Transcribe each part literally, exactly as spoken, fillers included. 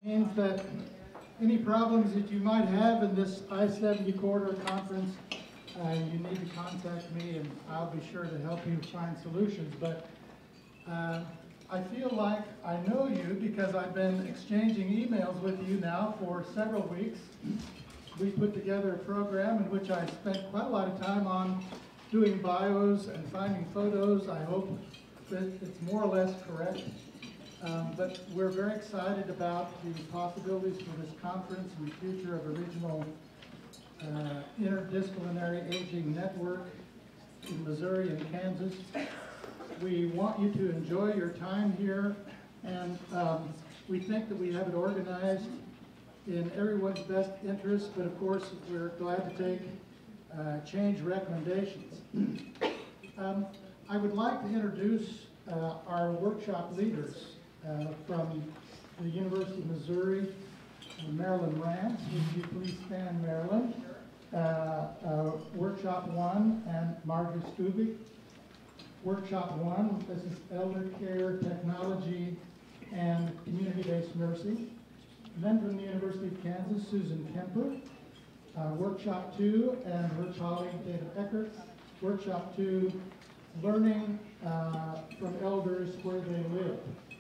Means that any problems that you might have in this I seventy corridor conference, uh, you need to contact me and I'll be sure to help you find solutions. But uh, I feel like I know you because I've been exchanging emails with you now for several weeks. We put together a program in which I spent quite a lot of time on doing bios and finding photos. I hope that it's more or less correct. Um, but we're very excited about the possibilities for this conference and the future of a regional uh, interdisciplinary aging network in Missouri and Kansas. We want you to enjoy your time here, and um, we think that we have it organized in everyone's best interest, but of course we're glad to take uh, change recommendations. um, I would like to introduce uh, our workshop leaders. Uh, from the University of Missouri, uh, Marilyn Rance. Would you please stand, Marilyn? Uh, uh, workshop one, and Marjorie Stubik. Workshop one, this is Elder Care, Technology, and Community-Based Nursing. And then from the University of Kansas, Susan Kemper. Uh, workshop two, and her colleague, David Eckert. Workshop two, Learning uh, from Elders Where They Live.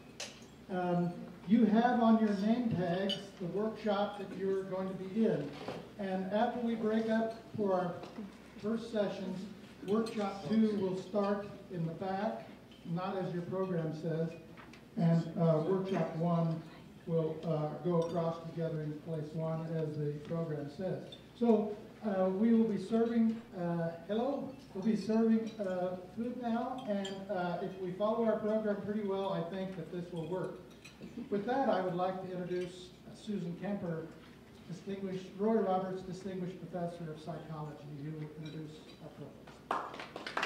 Um, you have on your name tags the workshop that you're going to be in. And after we break up for our first sessions, workshop two will start in the back, not as your program says, and uh, workshop one will uh, go across together in place one as the program says. So uh, we will be serving, uh, hello, we'll be serving uh, food now, and uh, if we follow our program pretty well, I think that this will work. With that, I would like to introduce Susan Kemper, distinguished, Roy Roberts, Distinguished Professor of Psychology, who will introduce our program.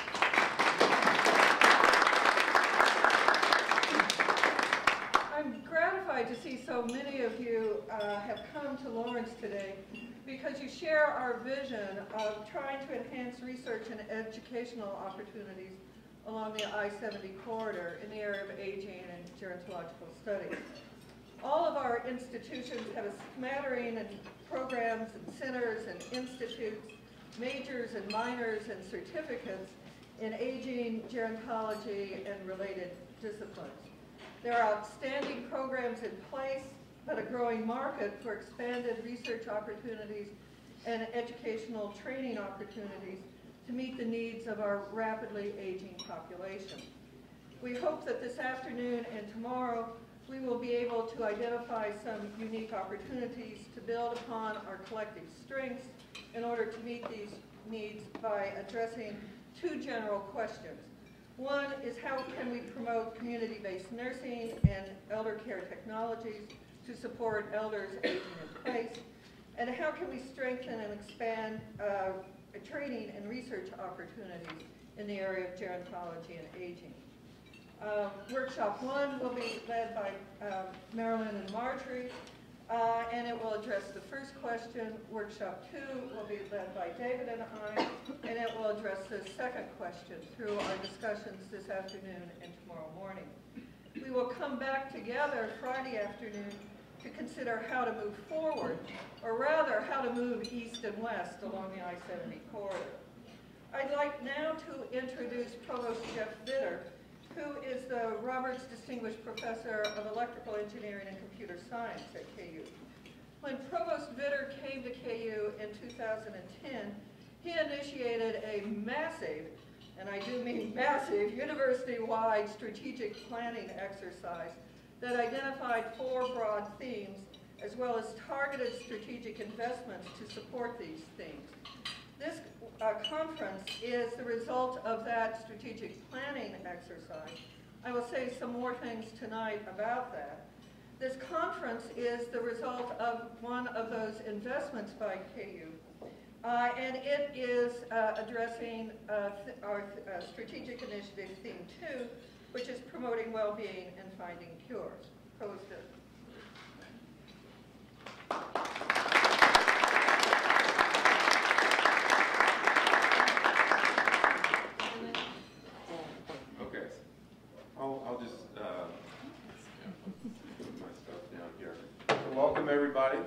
I'm gratified to see so many of you uh, have come to Lawrence today because you share our vision of trying to enhance research and educational opportunities along the I seventy corridor in the area of aging and gerontological studies. All of our institutions have a smattering of programs and centers and institutes, majors and minors and certificates in aging, gerontology, and related disciplines. There are outstanding programs in place, but a growing market for expanded research opportunities and educational training opportunities to meet the needs of our rapidly aging population. We hope that this afternoon and tomorrow we will be able to identify some unique opportunities to build upon our collective strengths in order to meet these needs by addressing two general questions. One is how can we promote community-based nursing and elder care technologies to support elders aging in place, and how can we strengthen and expand uh, training and research opportunities in the area of gerontology and aging. Um, workshop one will be led by um, Marilyn and Marjorie, uh, and it will address the first question. Workshop two will be led by David and I, and it will address the second question through our discussions this afternoon and tomorrow morning. We will come back together Friday afternoon to consider how to move forward, or rather how to move east and west along the I seventy corridor. I'd like now to introduce Provost Jeff Vitter, who is the Roberts Distinguished Professor of Electrical Engineering and Computer Science at K U. When Provost Vitter came to K U in two thousand ten, he initiated a massive, and I do mean massive, university-wide strategic planning exercise that identified four broad themes, as well as targeted strategic investments to support these themes. This uh, conference is the result of that strategic planning exercise. I will say some more things tonight about that. This conference is the result of one of those investments by K U, uh, and it is uh, addressing uh, th our th uh, strategic initiative theme two, which is promoting well-being and finding cures. Provost Vitter. Okay, I'll, I'll just uh, put my stuff down here. So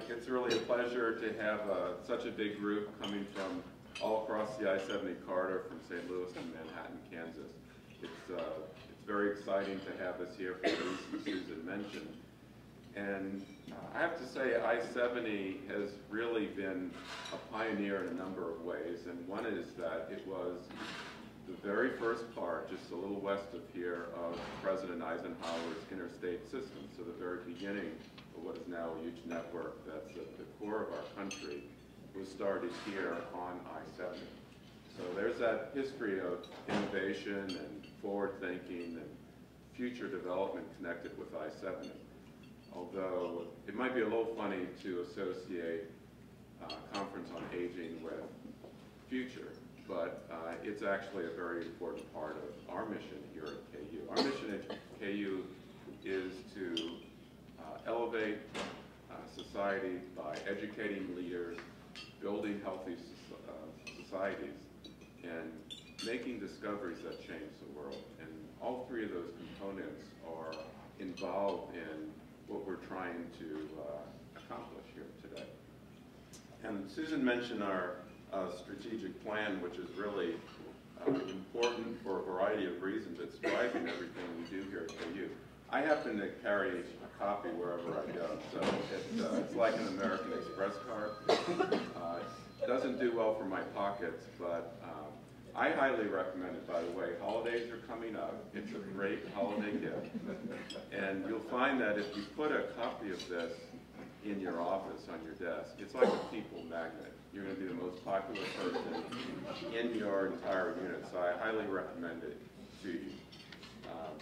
it's really a pleasure to have uh, such a big group coming from all across the I seventy corridor from Saint Louis to Manhattan, Kansas. It's, uh, it's very exciting to have us here for the reasons Susan mentioned. And uh, I have to say I seventy has really been a pioneer in a number of ways. And one is that it was the very first part, just a little west of here, of President Eisenhower's interstate system. So the very beginning of what is now a huge network that's at the core of our country was started here on I seventy. So there's that history of innovation and forward thinking and future development connected with I seventy. Although it might be a little funny to associate uh, Conference on Aging with future, but uh, it's actually a very important part of our mission here at K U. Our mission at K U is to uh, elevate uh, society by educating leaders, building healthy so uh, societies, and making discoveries that change the world. And all three of those components are involved in what we're trying to uh, accomplish here today. And Susan mentioned our uh, strategic plan, which is really uh, important for a variety of reasons. It's driving everything we do here at K U. I happen to carry a copy wherever I go, so it's, uh, it's like an American Express card. Uh, it doesn't do well for my pockets, but um, I highly recommend it, by the way. Holidays are coming up. It's a great holiday gift. And you'll find that if you put a copy of this in your office on your desk, it's like a people magnet. You're going to be the most popular person in your entire unit. So I highly recommend it to you. Um,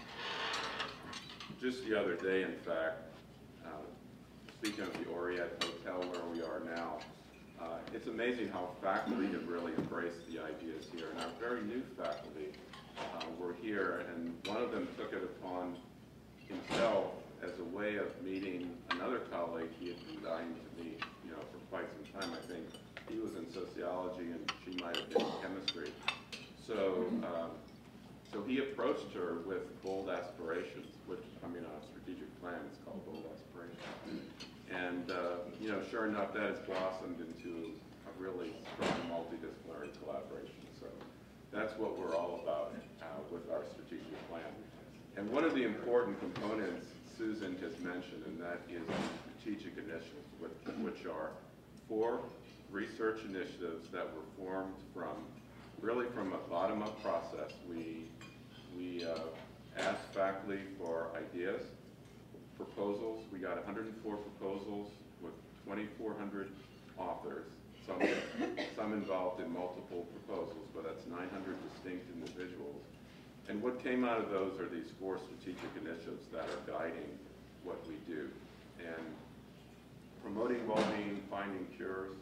just the other day, in fact, uh, speaking of the Orient Hotel where we are now, Uh, it's amazing how faculty have really embraced the ideas here, and our very new faculty uh, were here, and one of them took it upon himself as a way of meeting another colleague he had been dying to meet, you know, for quite some time. I think he was in sociology, and she might have been in chemistry. So, um, so he approached her with bold aspirations, which, I mean, on a strategic plan, it's called bold aspirations. And, uh, you know, sure enough, that has blossomed into a really strong multidisciplinary collaboration. So that's what we're all about uh, with our strategic plan. And one of the important components Susan has mentioned, and that is strategic initiatives, which, which are four research initiatives that were formed from, really from a bottom-up process. We, we uh, asked faculty for ideas, proposals. We got one hundred four proposals with twenty-four hundred authors, some, some involved in multiple proposals, but that's nine hundred distinct individuals. And what came out of those are these four strategic initiatives that are guiding what we do. And promoting well-being, finding cures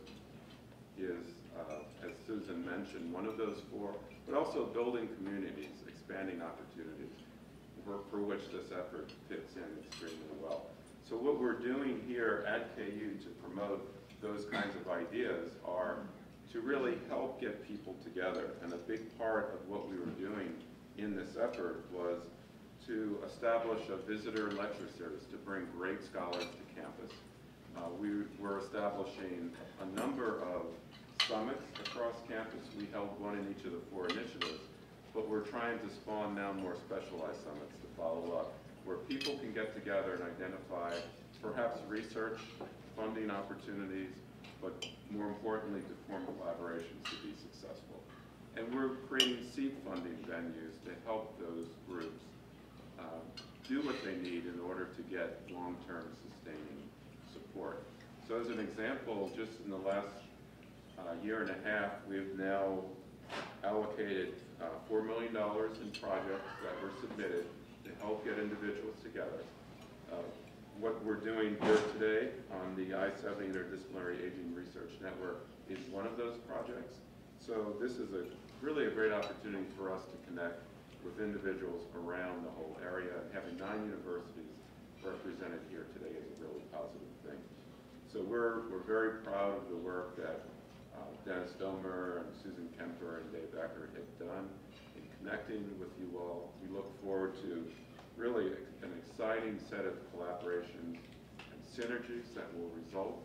is, uh, as Susan mentioned, one of those four, but also building communities, expanding opportunities, For, for which this effort fits in extremely well. So what we're doing here at K U to promote those kinds of ideas are to really help get people together. And a big part of what we were doing in this effort was to establish a visitor and lecture series to bring great scholars to campus. Uh, we were establishing a number of summits across campus. We held one in each of the four initiatives. But we're trying to spawn now more specialized summits to follow up, where people can get together and identify perhaps research, funding opportunities, but more importantly, to form collaborations to be successful. And we're creating seed funding venues to help those groups uh, do what they need in order to get long-term sustaining support. So as an example, just in the last uh, year and a half, we've now allocated uh, four million dollars in projects that were submitted to help get individuals together. Uh, what we're doing here today on the I seventy Interdisciplinary Aging Research Network is one of those projects. So this is a really a great opportunity for us to connect with individuals around the whole area, and having nine universities represented here today is a really positive thing. So we're, we're very proud of the work that Uh, Dennis Domer and Susan Kemper and Dave Eckert have done in connecting with you all. We look forward to really an exciting set of collaborations and synergies that will result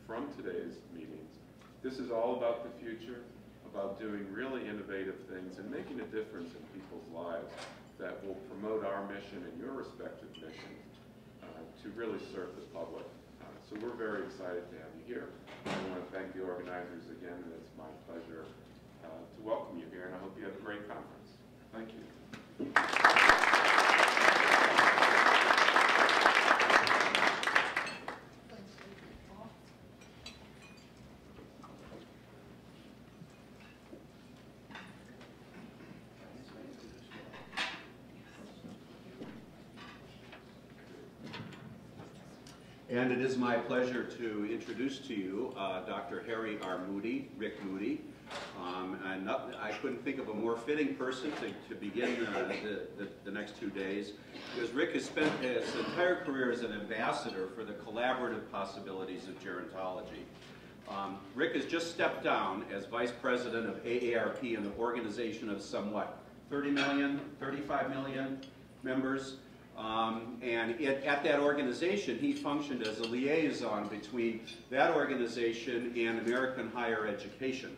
from today's meetings. This is all about the future, about doing really innovative things and making a difference in people's lives that will promote our mission and your respective missions uh, to really serve the public. Uh, so we're very excited to have you here. I want to thank the organizers again, and it's my pleasure uh, to welcome you here, and I hope you have a great conference. Thank you. And it is my pleasure to introduce to you uh, Doctor Harry R. Moody, Rick Moody. Um, and not, I couldn't think of a more fitting person to, to begin uh, the, the, the next two days, because Rick has spent his entire career as an ambassador for the collaborative possibilities of gerontology. Um, Rick has just stepped down as Vice President of A A R P, an organization of somewhat thirty million, thirty-five million members. Um, and it, at that organization, he functioned as a liaison between that organization and American higher education.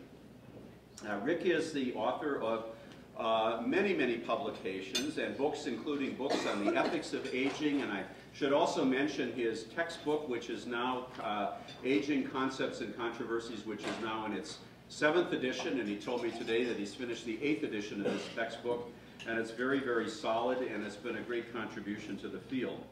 Uh, Rick is the author of uh, many, many publications and books, including books on the ethics of aging, and I should also mention his textbook, which is now uh, Aging Concepts and Controversies, which is now in its seventh edition, and he told me today that he's finished the eighth edition of this textbook. And it's very, very solid, and it's been a great contribution to the field.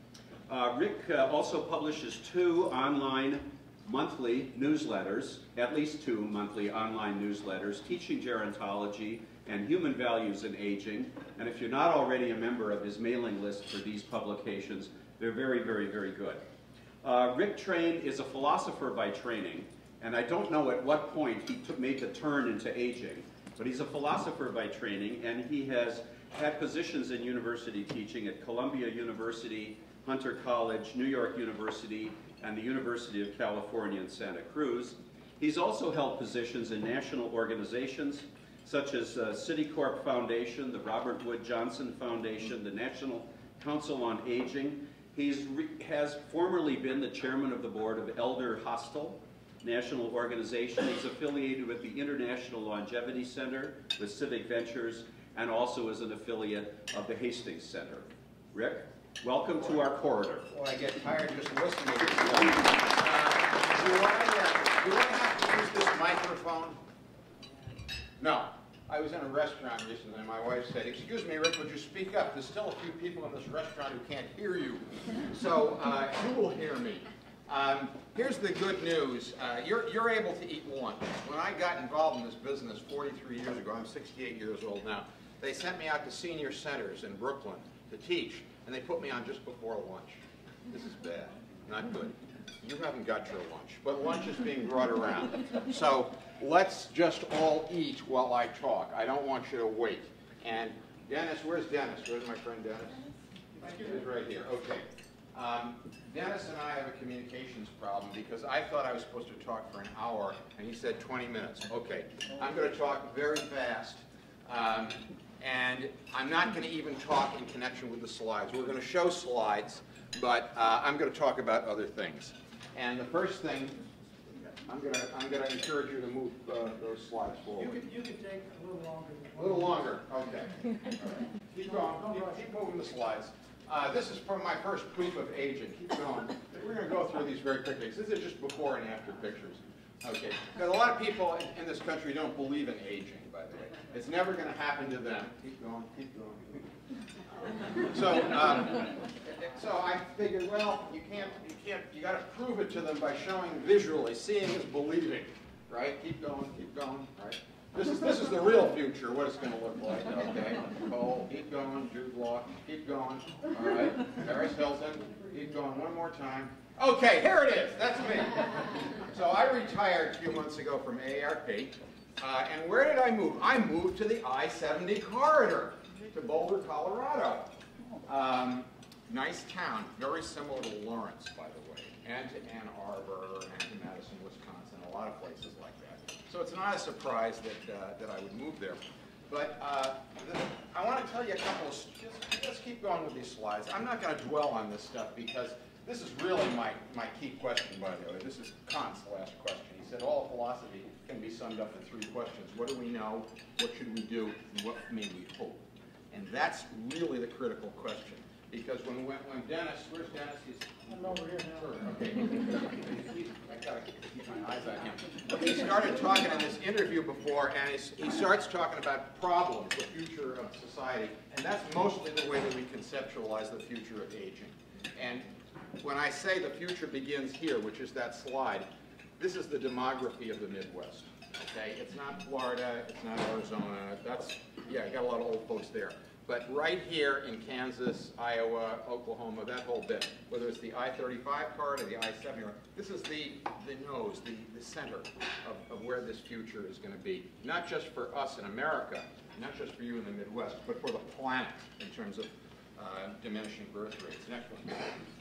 Uh, Rick uh, also publishes two online monthly newsletters, at least two monthly online newsletters, teaching gerontology and human values in aging. And if you're not already a member of his mailing list for these publications, they're very, very, very good. Uh, Rick trained is a philosopher by training, and I don't know at what point he took, made the turn into aging. But he's a philosopher by training, and he has had positions in university teaching at Columbia University, Hunter College, New York University, and the University of California in Santa Cruz. He's also held positions in national organizations such as uh, Citicorp Foundation, the Robert Wood Johnson Foundation, the National Council on Aging. He has formerly been the chairman of the board of Elder Hostel National Organization. He's affiliated with the International Longevity Center, with Civic Ventures, and also is an affiliate of the Hastings Center. Rick, welcome to our corridor. Well, I get tired just listening. Uh, do, I, uh, do I have to use this microphone? No. I was in a restaurant recently, and my wife said, "Excuse me, Rick, would you speak up? There's still a few people in this restaurant who can't hear you." So uh, you will hear me. Um, here's the good news. Uh, you're, you're able to eat lunch. When I got involved in this business forty-three years ago, I'm sixty-eight years old now, they sent me out to senior centers in Brooklyn to teach, and they put me on just before lunch. This is bad, not good. You haven't got your lunch, but lunch is being brought around. So let's just all eat while I talk. I don't want you to wait. And Dennis, where's Dennis? Where's my friend Dennis? He's right here. Okay. Um, Dennis and I have a communications problem because I thought I was supposed to talk for an hour, and he said twenty minutes. Okay, I'm going to talk very fast, um, and I'm not going to even talk in connection with the slides. We're going to show slides, but uh, I'm going to talk about other things. And the first thing, I'm going to I'm going to encourage you to move uh, those slides forward. You could, you could take a little longer. A little longer. Okay. All right. Keep going. Keep, keep moving the slides. Uh, this is from my first proof of aging. Keep going. We're going to go through these very quickly. This is just before and after pictures. Okay. Because a lot of people in, in this country don't believe in aging, by the way. It's never going to happen to them. Keep going. Keep going. So, um, so I figured, well, you can't, you can't, you got to prove it to them by showing visually. Seeing is believing, right? Keep going. Keep going. Right. This is, this is the real future, what it's going to look like, okay? Cole, keep going, Jude Law, keep going, all right? Paris Hilton, keep going one more time. Okay, here it is, that's me. So I retired a few months ago from A A R P, uh, and where did I move? I moved to the I seventy corridor, to Boulder, Colorado. Um, nice town, very similar to Lawrence, by the way, and to Ann Arbor, and to Madison, Wisconsin, a lot of places like that. So it's not a surprise that, uh, that I would move there. But uh, the, I want to tell you a couple of, just, let's keep going with these slides. I'm not going to dwell on this stuff because This is really my, my key question, by the way. This is Kant's last question. He said all philosophy can be summed up in three questions. What do we know? What should we do? And what may we hope? And that's really the critical question. Because when, when, when Dennis, where's Dennis? He's I'm over here now. okay. I gotta keep my eyes on him. He started talking in this interview before, and he's, he starts talking about problems, the future of society, and that's mostly the way that we conceptualize the future of aging. And when I say the future begins here, which is that slide, this is the demography of the Midwest. Okay, it's not Florida, it's not Arizona. That's yeah, you got a lot of old folks there. But right here in Kansas, Iowa, Oklahoma, that whole bit, whether it's the I thirty-five corridor or the I seventy, this is the, the nose, the, the center of, of where this future is going to be. Not just for us in America, not just for you in the Midwest, but for the planet in terms of uh, diminishing birth rates. Next one.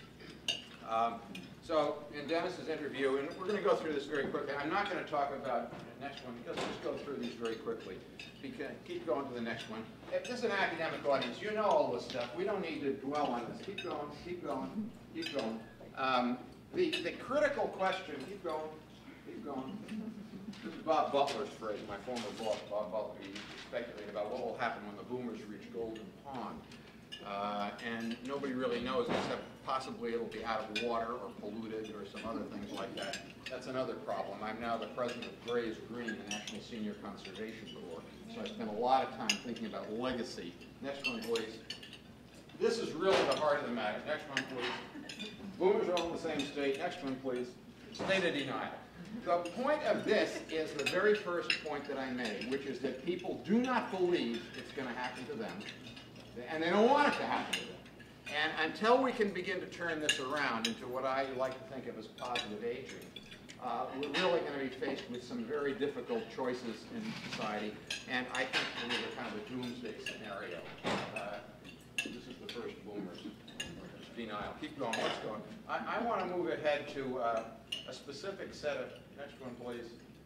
Um, so in Dennis's interview, and we're going to go through this very quickly. I'm not going to talk about the next one because we'll just go through these very quickly. Because, keep going to the next one. If this is an academic audience, you know all this stuff. We don't need to dwell on this. Keep going, keep going, keep going. Um, the, the critical question, keep going, keep going. This is Bob Butler's phrase, my former boss, Bob Butler. He speculated about what will happen when the boomers reach Golden Pond. Uh, and nobody really knows, except possibly it'll be out of water or polluted or some other things like that. That's another problem. I'm now the president of Grays Green, the National Senior Conservation Corps, so I spend a lot of time thinking about legacy. Next one, please. This is really the heart of the matter. Next one, please. Boomers are all in the same state. Next one, please. State of denial. The point of this is the very first point that I made, which is that people do not believe it's going to happen to them. And they don't want it to happen to them. And until we can begin to turn this around into what I like to think of as positive aging, uh, we're really going to be faced with some very difficult choices in society. And I think we're in kind of a doomsday scenario. Uh, this is the first boomers. Denial. Keep going. Let's go. I, I want to move ahead to uh, a specific set of, next one, please.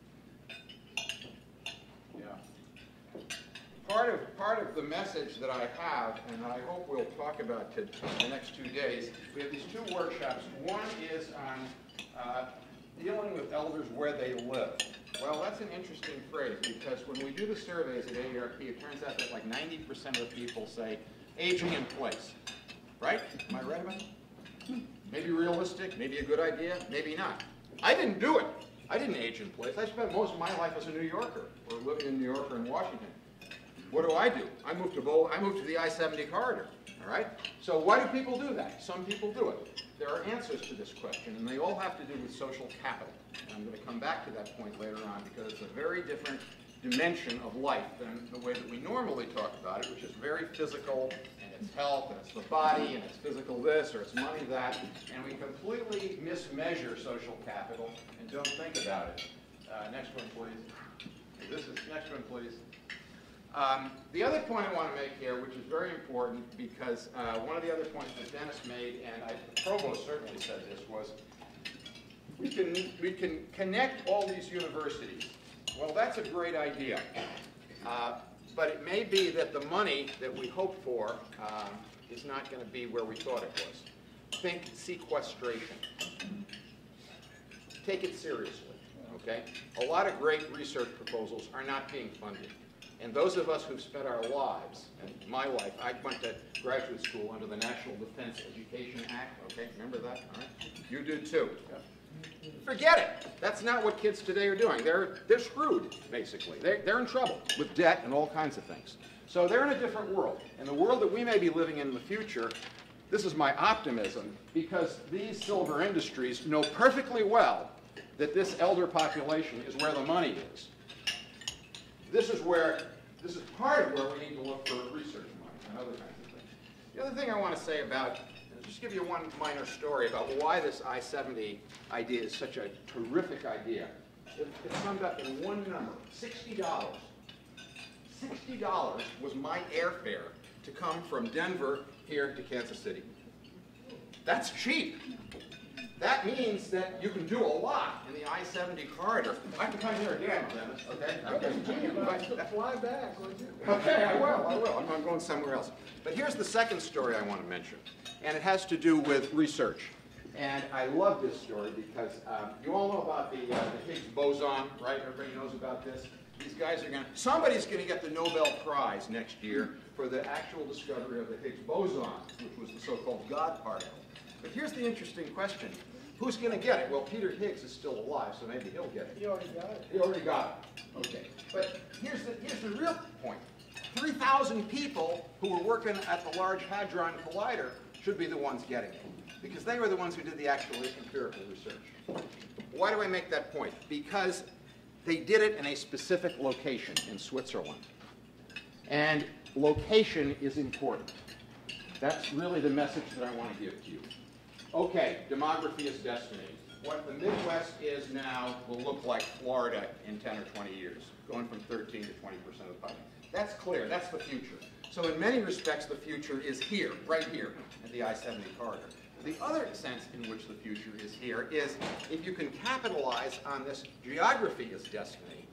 Yeah. Part of, part of the message that I have, and I hope we'll talk about to the next two days, we have these two workshops. One is on uh, dealing with elders where they live. Well, that's an interesting phrase, because when we do the surveys at A A R P, it turns out that like ninety percent of the people say aging in place. Right? Am I right about that? Maybe realistic, maybe a good idea, maybe not. I didn't do it. I didn't age in place. I spent most of my life as a New Yorker, or living in New York or in Washington. What do I do? I moved to Bowl, I moved to the I seventy corridor. All right? So why do people do that? Some people do it. There are answers to this question, and they all have to do with social capital. And I'm going to come back to that point later on, because it's a very different dimension of life than the way that we normally talk about it, which is very physical, and it's health, and it's the body, and it's physical this, or it's money that, and we completely mismeasure social capital and don't think about it. Uh, next one, please. This is, next one, please. Um, the other point I want to make here, which is very important, because uh, one of the other points that Dennis made, and I, the provost certainly said this, was we can, we can connect all these universities. Well, that's a great idea, uh, but it may be that the money that we hope for uh, is not going to be where we thought it was. Think sequestration. Take it seriously, okay? A lot of great research proposals are not being funded. And those of us who've spent our lives, and my life, I went to graduate school under the National Defense Education Act, okay? Remember that, all right? You did too. Yeah. Forget it. That's not what kids today are doing. They're, they're screwed, basically. They're, they're in trouble with debt and all kinds of things. So they're in a different world. And the world that we may be living in in the future, this is my optimism, because these silver industries know perfectly well that this elder population is where the money is. This is where, this is part of where we need to look for research money and other kinds of things. The other thing I want to say about, just give you one minor story about why this I seventy idea is such a terrific idea. It, it's summed up in one number, sixty dollars. sixty dollars was my airfare to come from Denver here to Kansas City. That's cheap. That means that you can do a lot in the I seventy corridor. I can come here again, Dennis. Okay? Okay. Fly back, would you? Okay, I will, I will. I'm, I'm going somewhere else. But here's the second story I want to mention, and it has to do with research. And I love this story because um, you all know about the, uh, the Higgs boson, right? Everybody knows about this. These guys are going to, somebody's going to get the Nobel Prize next year for the actual discovery of the Higgs boson, which was the so-called God particle. But here's the interesting question. Who's going to get it? Well, Peter Higgs is still alive, so maybe he'll get it. He already got it. He already got it. Okay. But here's the, here's the real point. three thousand people who were working at the Large Hadron Collider should be the ones getting it, because they were the ones who did the actual empirical research. Why do I make that point? Because they did it in a specific location in Switzerland. And location is important. That's really the message that I want to give to you. Okay, demography is destiny. What the Midwest is now will look like Florida in ten or twenty years, going from thirteen to twenty percent of the population. That's clear, that's the future. So in many respects, the future is here, right here, at the I seventy corridor. The other sense in which the future is here is if you can capitalize on this geography as destiny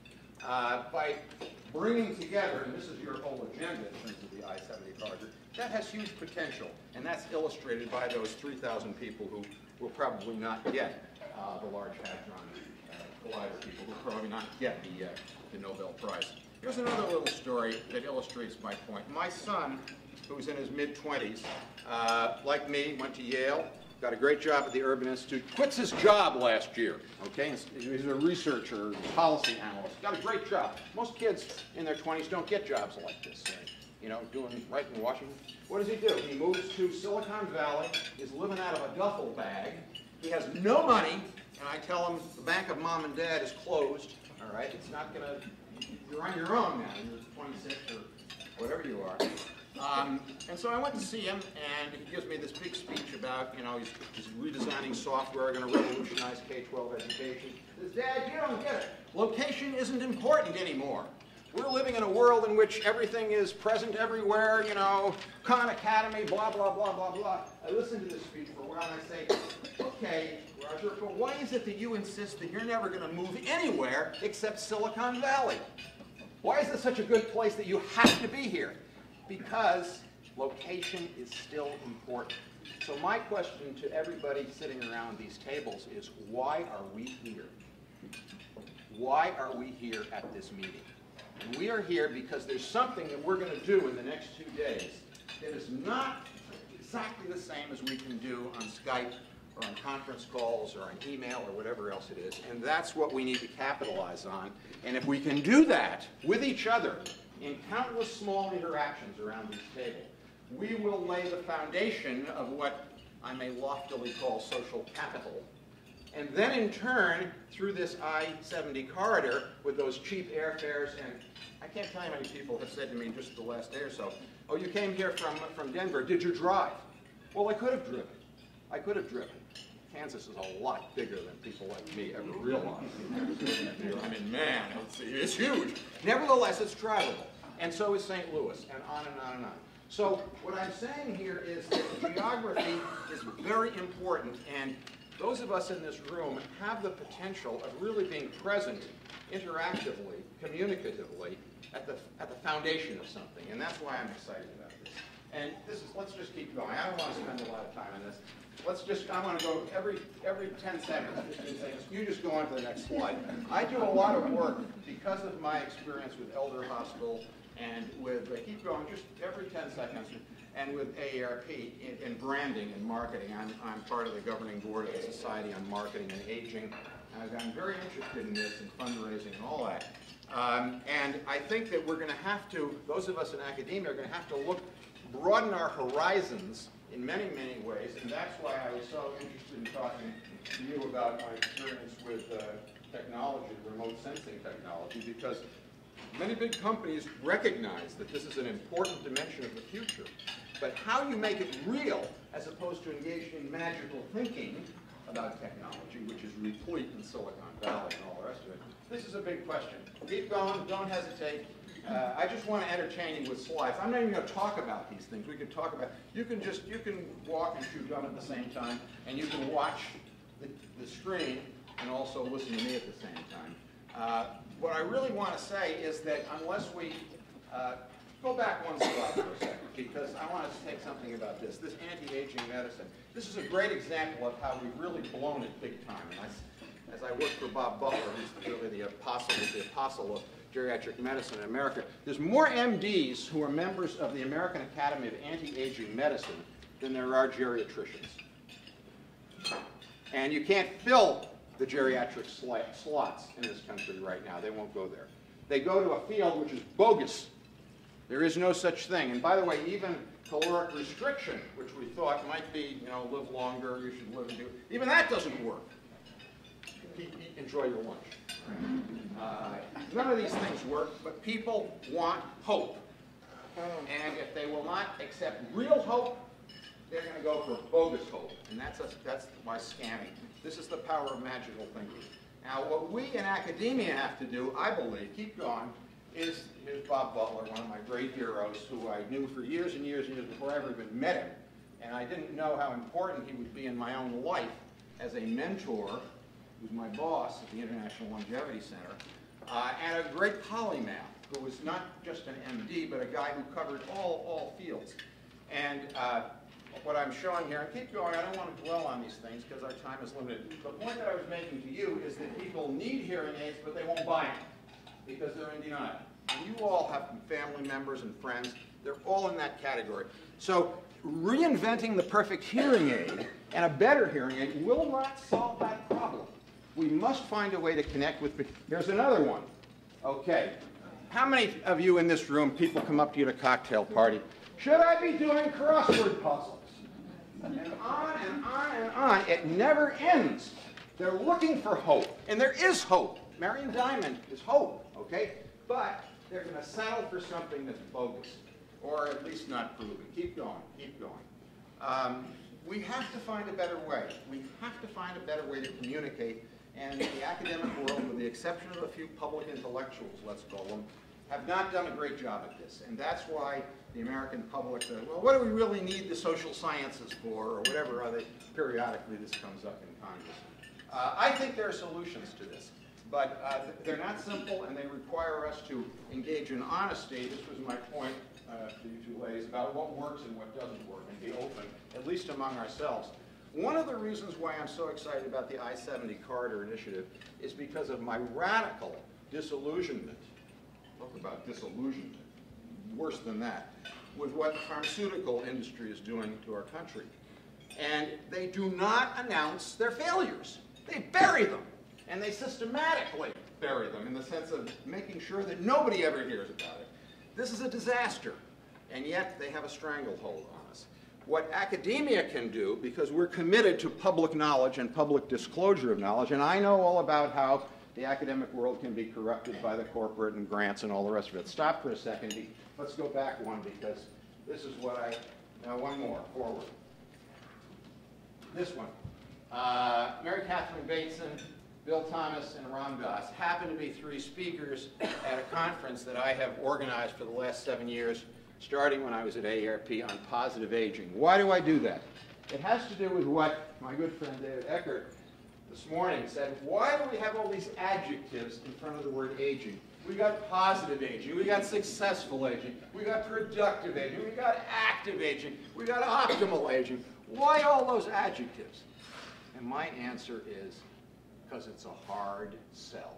uh, by bringing together, and this is your whole agenda in terms of the I seventy corridor, that has huge potential, and that's illustrated by those three thousand people who will probably not get uh, the Large Hadron uh, Collider people, will probably not get the, uh, the Nobel Prize. Here's another little story that illustrates my point. My son, who's in his mid twenties, uh, like me, went to Yale, got a great job at the Urban Institute, quits his job last year, okay? He's a researcher, policy analyst, got a great job. Most kids in their twenties don't get jobs like this, you know, doing right in Washington. What does he do? He moves to Silicon Valley, is living out of a duffel bag. He has no money, and I tell him the bank of mom and dad is closed, all right? It's not gonna, you're on your own now, you're twenty-six or whatever you are. Um, and so I went to see him, and he gives me this big speech about, you know, he's, he's redesigning software, going to revolutionize K twelve education. He says, Dad, you don't get it. Location isn't important anymore. We're living in a world in which everything is present everywhere, you know, Khan Academy, blah, blah, blah, blah, blah. I listen to this speech for a while, and I say, okay, Roger, but why is it that you insist that you're never going to move anywhere except Silicon Valley? Why is this such a good place that you have to be here? Because location is still important. So my question to everybody sitting around these tables is, why are we here? Why are we here at this meeting? And we are here because there's something that we're going to do in the next two days that is not exactly the same as we can do on Skype or on conference calls or on email or whatever else it is. And that's what we need to capitalize on. And if we can do that with each other in countless small interactions around this table, we will lay the foundation of what I may loftily call social capital. And then in turn, through this I seventy corridor with those cheap airfares, and I can't tell you how many people have said to me just the last day or so, oh, you came here from, from Denver, did you drive? Well, I could have driven. I could have driven. Kansas is a lot bigger than people like me ever realize. I mean, man, it's, it's huge. Nevertheless, it's drivable. And so is Saint Louis, and on and on and on. So what I'm saying here is that geography is very important, and those of us in this room have the potential of really being present interactively, communicatively, at the, at the foundation of something, and that's why I'm excited about this. And this is, let's just keep going. I don't want to spend a lot of time on this. Let's just, I want to go every, every ten seconds, fifteen seconds. You just go on to the next slide. I do a lot of work because of my experience with Elder Hospital and with, uh, keep going, just every ten seconds, and with A A R P in, in branding and marketing. I'm, I'm part of the governing board of the Society on Marketing and Aging. And I'm very interested in this and fundraising and all that. Um, and I think that we're going to have to, those of us in academia are going to have to look, broaden our horizons in many, many ways. And that's why I was so interested in talking to you about my experience with uh, technology, remote sensing technology, because many big companies recognize that this is an important dimension of the future. But how you make it real, as opposed to engaging in magical thinking about technology, which is replete in Silicon Valley and all the rest of it, this is a big question. Keep going, don't hesitate. Uh, I just want to entertain you with slides. I'm not even going to talk about these things. We can talk about, you can just, you can walk and chew gum at the same time, and you can watch the, the screen and also listen to me at the same time. Uh, what I really want to say is that unless we uh, go back one slide for a second, because I want to take something about this. This anti-aging medicine. This is a great example of how we've really blown it big time. And I, as I work for Bob Butler, who's really the apostle, the apostle of geriatric medicine in America, there's more M Ds who are members of the American Academy of Anti-Aging Medicine than there are geriatricians. And you can't fill the geriatric slots in this country right now. They won't go there. They go to a field which is bogus. There is no such thing. And by the way, even caloric restriction, which we thought might be, you know, live longer, you should live and do, even that doesn't work. Eat, eat, enjoy your lunch. Uh, none of these things work, but people want hope. And if they will not accept real hope, they're going to go for bogus hope. And that's, a, that's why scamming. This is the power of magical thinking. Now, what we in academia have to do, I believe, keep going, is, here's Bob Butler, one of my great heroes, who I knew for years and years and years before I ever even met him. And I didn't know how important he would be in my own life as a mentor, who's my boss at the International Longevity Center, uh, and a great polymath, who was not just an M D, but a guy who covered all, all fields. And uh, what I'm showing here, and keep going, I don't want to dwell on these things because our time is limited. The point that I was making to you is that people need hearing aids, but they won't buy them because they're in denial. And you all have family members and friends. They're all in that category. So reinventing the perfect hearing aid and a better hearing aid will not solve that problem. We must find a way to connect with people. Here's another one. Okay. How many of you in this room, people come up to you at a cocktail party, should I be doing crossword puzzles? And on and on and on. It never ends. They're looking for hope. And there is hope. Marion Diamond is hope, okay? But they're going to settle for something that's bogus, or at least not proven. Keep going. Keep going. Um, we have to find a better way. We have to find a better way to communicate. And the academic world, with the exception of a few public intellectuals, let's call them, have not done a great job at this. And that's why the American public says, well, what do we really need the social sciences for, or whatever other, periodically this comes up in Congress. Uh, I think there are solutions to this, but uh, they're not simple, and they require us to engage in honesty. This was my point uh, to you two ladies about what works and what doesn't work, and be open, at least among ourselves. One of the reasons why I'm so excited about the I seventy Corridor Initiative is because of my radical disillusionment. Talk about disillusionment. Worse than that, with what the pharmaceutical industry is doing to our country. And they do not announce their failures. They bury them. And they systematically bury them in the sense of making sure that nobody ever hears about it. This is a disaster. And yet they have a stranglehold on us. What academia can do, because we're committed to public knowledge and public disclosure of knowledge, and I know all about how the academic world can be corrupted by the corporate and grants and all the rest of it. Stop for a second. Let's go back one, because this is what I, now one more, forward. This one. Uh, Mary Catherine Bateson, Bill Thomas, and Ram Das happen to be three speakers at a conference that I have organized for the last seven years, starting when I was at A A R P, on positive aging. Why do I do that? It has to do with what my good friend David Eckert this morning said. Why do we have all these adjectives in front of the word aging? We got positive aging, we got successful aging, we got productive aging, we got active aging, we got optimal aging. Why all those adjectives? And my answer is because it's a hard sell.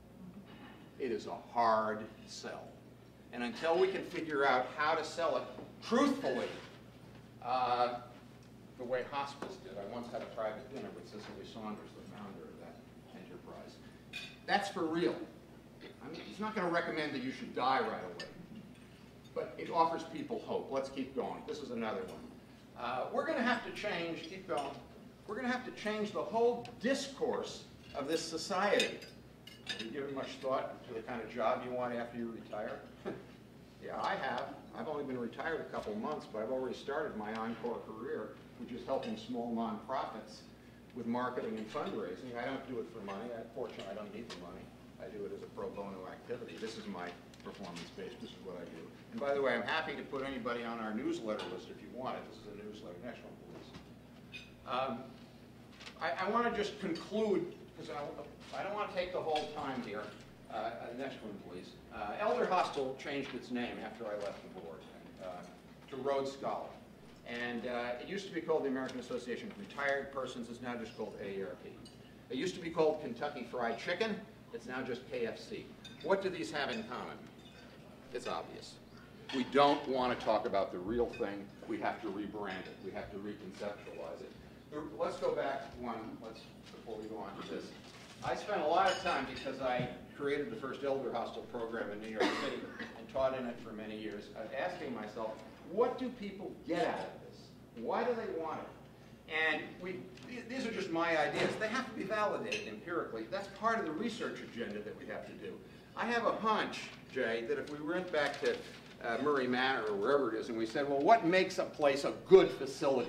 It is a hard sell. And until we can figure out how to sell it truthfully, uh, the way hospice did. I once had a private dinner with Cicely Saunders, the founder of that enterprise. That's for real. I mean, he's not going to recommend that you should die right away. But it offers people hope. Let's keep going. This is another one. Uh, we're going to have to change, keep going, we're going to have to change the whole discourse of this society. Have you given much thought to the kind of job you want after you retire? Yeah, I have. I've only been retired a couple months, but I've already started my encore career, which is helping small nonprofits with marketing and fundraising. I don't do it for money. I, fortunately, I don't need the money. I do it as a pro bono activity. This is my performance-based. This is what I do. And by the way, I'm happy to put anybody on our newsletter list if you want it. This is a newsletter, National Police. Um, I, I want to just conclude, because I, I don't want to take the whole time here. Uh, next one, please. Uh, Elder Hostel changed its name after I left the board uh, to Rhodes Scholar. And uh, it used to be called the American Association of Retired Persons. It's now just called A A R P. It used to be called Kentucky Fried Chicken. It's now just K F C. What do these have in common? It's obvious. We don't want to talk about the real thing. We have to rebrand it. We have to reconceptualize it. Let's go back one, let's, before we go on to this. I spent a lot of time, because I created the first Elder Hostel program in New York City and taught in it for many years, uh, asking myself, what do people get out of this? Why do they want it? And we, these are just my ideas. They have to be validated empirically. That's part of the research agenda that we have to do. I have a hunch, Jay, that if we went back to uh, Murray Manor or wherever it is, and we said, well, what makes a place a good facility?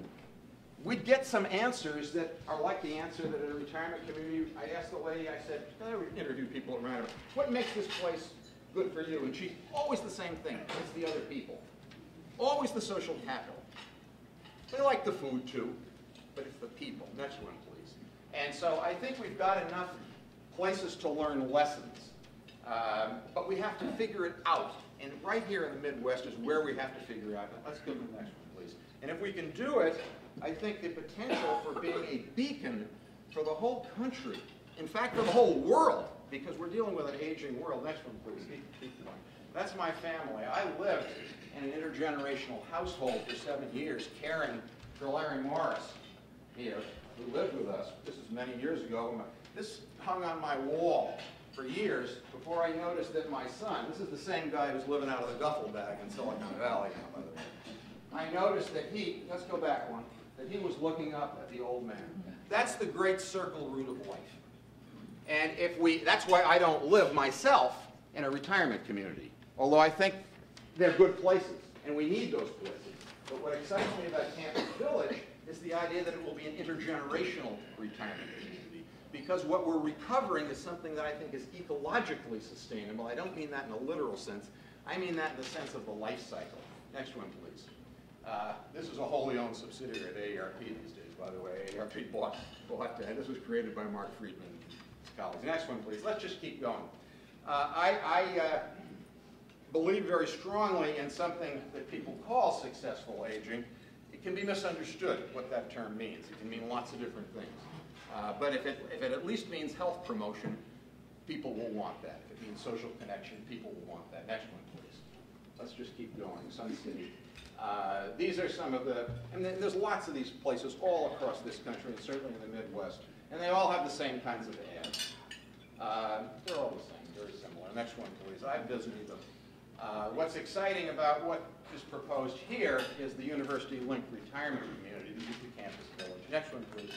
We'd get some answers that are like the answer that in a retirement community, I asked the lady, I said, I interview people around her, what makes this place good for you? And she's always the same thing. It's the other people. Always the social capital. They like the food too, but it's the people. Next one, please. And so I think we've got enough places to learn lessons, um, but we have to figure it out. And right here in the Midwest is where we have to figure it out. Let's go to the next one, please. And if we can do it, I think the potential for being a beacon for the whole country, in fact, for the whole world, because we're dealing with an aging world. Next one, please. Keep, keep going. That's my family. I lived in an intergenerational household for seven years, caring for Larry Morris here, who lived with us. This is many years ago. This hung on my wall for years before I noticed that my son, this is the same guy who's living out of the duffel bag in Silicon Valley now, by the way. I noticed that he, let's go back one, that he was looking up at the old man. That's the great circle root of life. And if we, that's why I don't live myself in a retirement community, although I think they're good places, and we need those places. But what excites me about Campus Village is the idea that it will be an intergenerational retirement community, because what we're recovering is something that I think is ecologically sustainable. I don't mean that in a literal sense. I mean that in the sense of the life cycle. Next one, please. Uh, this is a wholly owned subsidiary of A A R P these days, by the way. A A R P bought, bought that. This was created by Mark Friedman and his colleagues. Next one, please. Let's just keep going. Uh, I, I uh, believe very strongly in something that people call successful aging. It can be misunderstood what that term means. It can mean lots of different things. Uh, but if it, if it at least means health promotion, people will want that. If it means social connection, people will want that. Next one, please. Let's just keep going. Sun City. Uh, these are some of the, and there's lots of these places all across this country, and certainly in the Midwest, and they all have the same kinds of ads. Uh, they're all the same, very similar. Next one, please. I've visited them. Uh, what's exciting about what is proposed here is the university-linked retirement community. This is the Campus Village. Next one, please.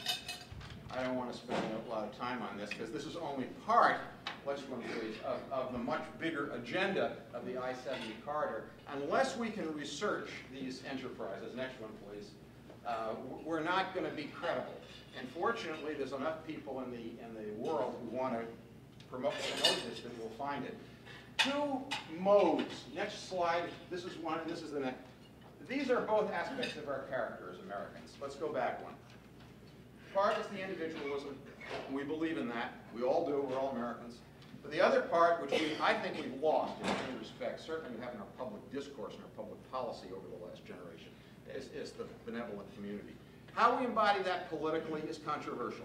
I don't want to spend a lot of time on this because this is only part, next one, please, of, of the much bigger agenda of the I seventy corridor. Unless we can research these enterprises, next one, please, uh, we're not going to be credible. And fortunately, there's enough people in the in the world who want to promote, promote this that we'll find it. Two modes. Next slide. This is one. This is the next. These are both aspects of our character as Americans. Let's go back one. Part is the individualism. We believe in that. We all do. We're all Americans. But the other part, which we, I think we've lost in many respects, certainly we have in our public discourse and our public policy over the last generation, is, is the benevolent community. How we embody that politically is controversial.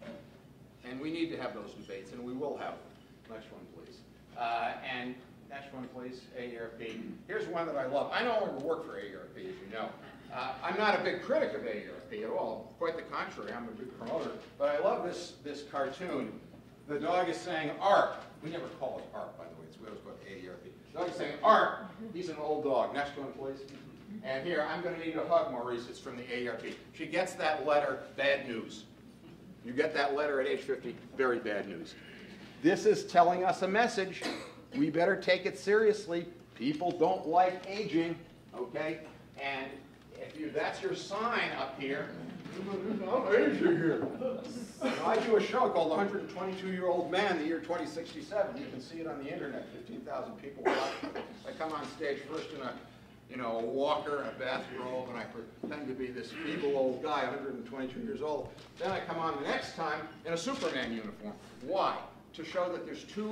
And we need to have those debates, and we will have them. Next one, please. Uh, and next one, please, A A R P. Here's one that I love. I no longer work for A A R P, as you know. Uh, I'm not a big critic of A A R P at all. Quite the contrary, I'm a big promoter. But I love this, this cartoon. The dog is saying, "Arp." We never call it "Arp," by the way. It's we always call it A A R P. The dog is saying, "Arp." He's an old dog. Next one, please. And here, I'm going to need a hug, Maurice. It's from the A A R P. She gets that letter, bad news. You get that letter at age fifty, very bad news. This is telling us a message. We better take it seriously. People don't like aging, okay? And if you, that's your sign up here. I'm aging here. I do a show called The one hundred twenty-two-Year-Old Man, the year twenty sixty-seven. You can see it on the internet. fifteen thousand people watch. I come on stage first in a, you know, a walker, a bathrobe, and I pretend to be this feeble old guy, one hundred twenty-two years old. Then I come on the next time in a Superman uniform. Why? To show that there's two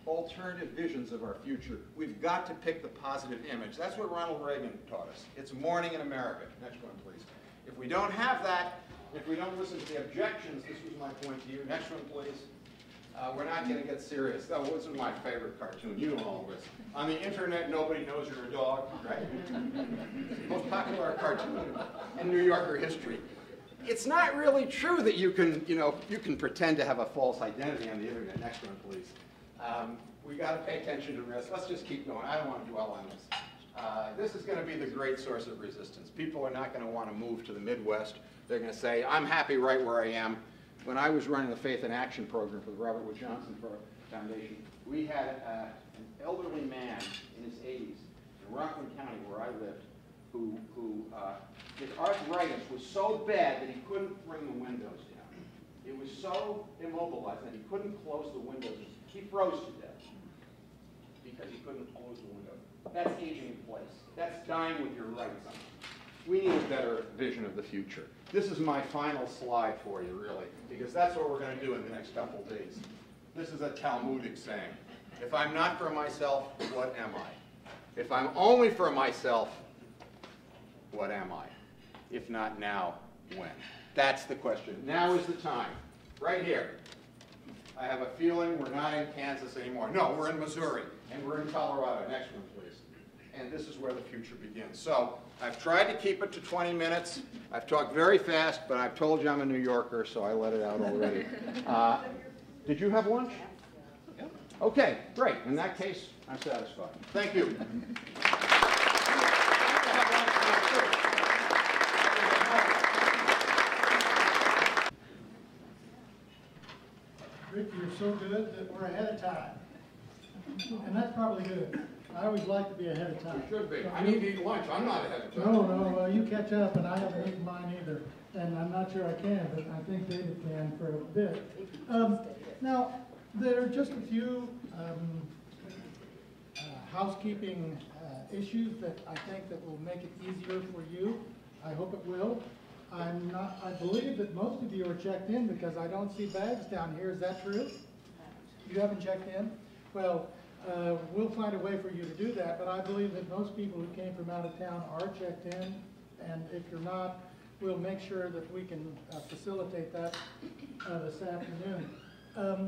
alternative visions of our future. We've got to pick the positive image. That's what Ronald Reagan taught us. It's morning in America. Next one, please. If we don't have that, if we don't listen to the objections, this was my point to you. Next one, please. Uh, we're not going to get serious. That was my favorite cartoon. You know all this. On the internet, nobody knows you're a dog, right? Most popular cartoon in New Yorker history. It's not really true that you can, you know, you can pretend to have a false identity on the internet. Next one, please. Um, we got to pay attention to risk. Let's just keep going. I don't want to dwell on this. Uh, this is going to be the great source of resistance. People are not going to want to move to the Midwest. They're going to say, I'm happy right where I am. When I was running the Faith in Action program for the Robert Wood Johnson Foundation, we had uh, an elderly man in his eighties in Rockland County where I lived who, who uh, his arthritis was so bad that he couldn't bring the windows down. It was so immobilized that he couldn't close the windows. He froze to death because he couldn't close the window. That's aging in place. That's dying with your legs on. We need a better vision of the future. This is my final slide for you, really, because that's what we're going to do in the next couple of days. This is a Talmudic saying. If I'm not for myself, what am I? If I'm only for myself, what am I? If not now, when? That's the question. Now is the time. Right here. I have a feeling we're not in Kansas anymore. No, we're in Missouri, and we're in Colorado. Next one, please. And this is where the future begins. So I've tried to keep it to twenty minutes. I've talked very fast, but I've told you I'm a New Yorker, so I let it out already. Uh, did you have lunch? Okay, great. In that case, I'm satisfied. Thank you. Rick, you're so good that we're ahead of time. And that's probably good. I always like to be ahead of time. You should be. I need to eat lunch. I'm not ahead of time. No, no, uh, you catch up, and I haven't eaten mine either. And I'm not sure I can, but I think David can for a bit. Um, now, there are just a few um, uh, housekeeping uh, issues that I think that will make it easier for you. I hope it will. I'm not, I believe that most of you are checked in because I don't see bags down here. Is that true? You haven't checked in? Well, uh, we'll find a way for you to do that, but I believe that most people who came from out of town are checked in, and if you're not, we'll make sure that we can uh, facilitate that uh, this afternoon. Um,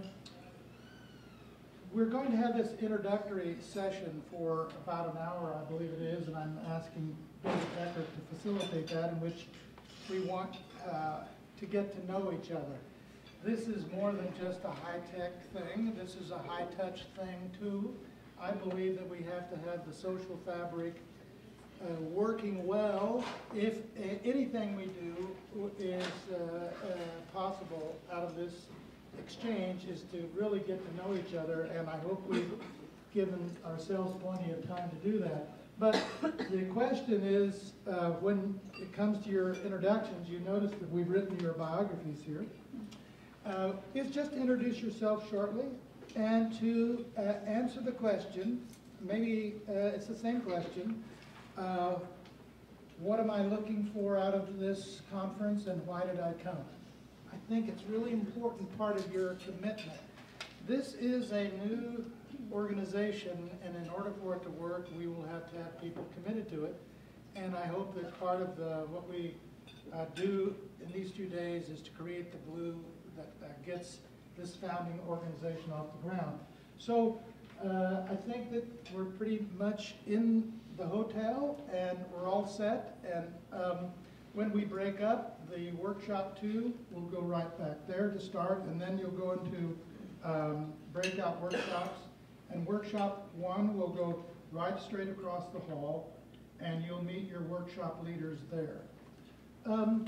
we're going to have this introductory session for about an hour, I believe it is, and I'm asking David Becker to facilitate that, in which we want uh, to get to know each other. This is more than just a high-tech thing. This is a high-touch thing, too. I believe that we have to have the social fabric uh, working well if uh, anything we do is uh, uh, possible out of this exchange is to really get to know each other, and I hope we've given ourselves plenty of time to do that. But the question is, uh, when it comes to your introductions, you notice that we've written your biographies here. Uh, is just to introduce yourself shortly and to uh, answer the question, maybe uh, it's the same question, uh, what am I looking for out of this conference and why did I come? I think it's really important part of your commitment. This is a new organization, and in order for it to work, we will have to have people committed to it. And I hope that part of the, what we uh, do in these two days is to create the glue that, that gets this founding organization off the ground. So uh, I think that we're pretty much in the hotel and we're all set. And um, when we break up, the workshop two will go right back there to start, and then you'll go into um, breakout workshops. And workshop one will go right straight across the hall, and you'll meet your workshop leaders there. Um,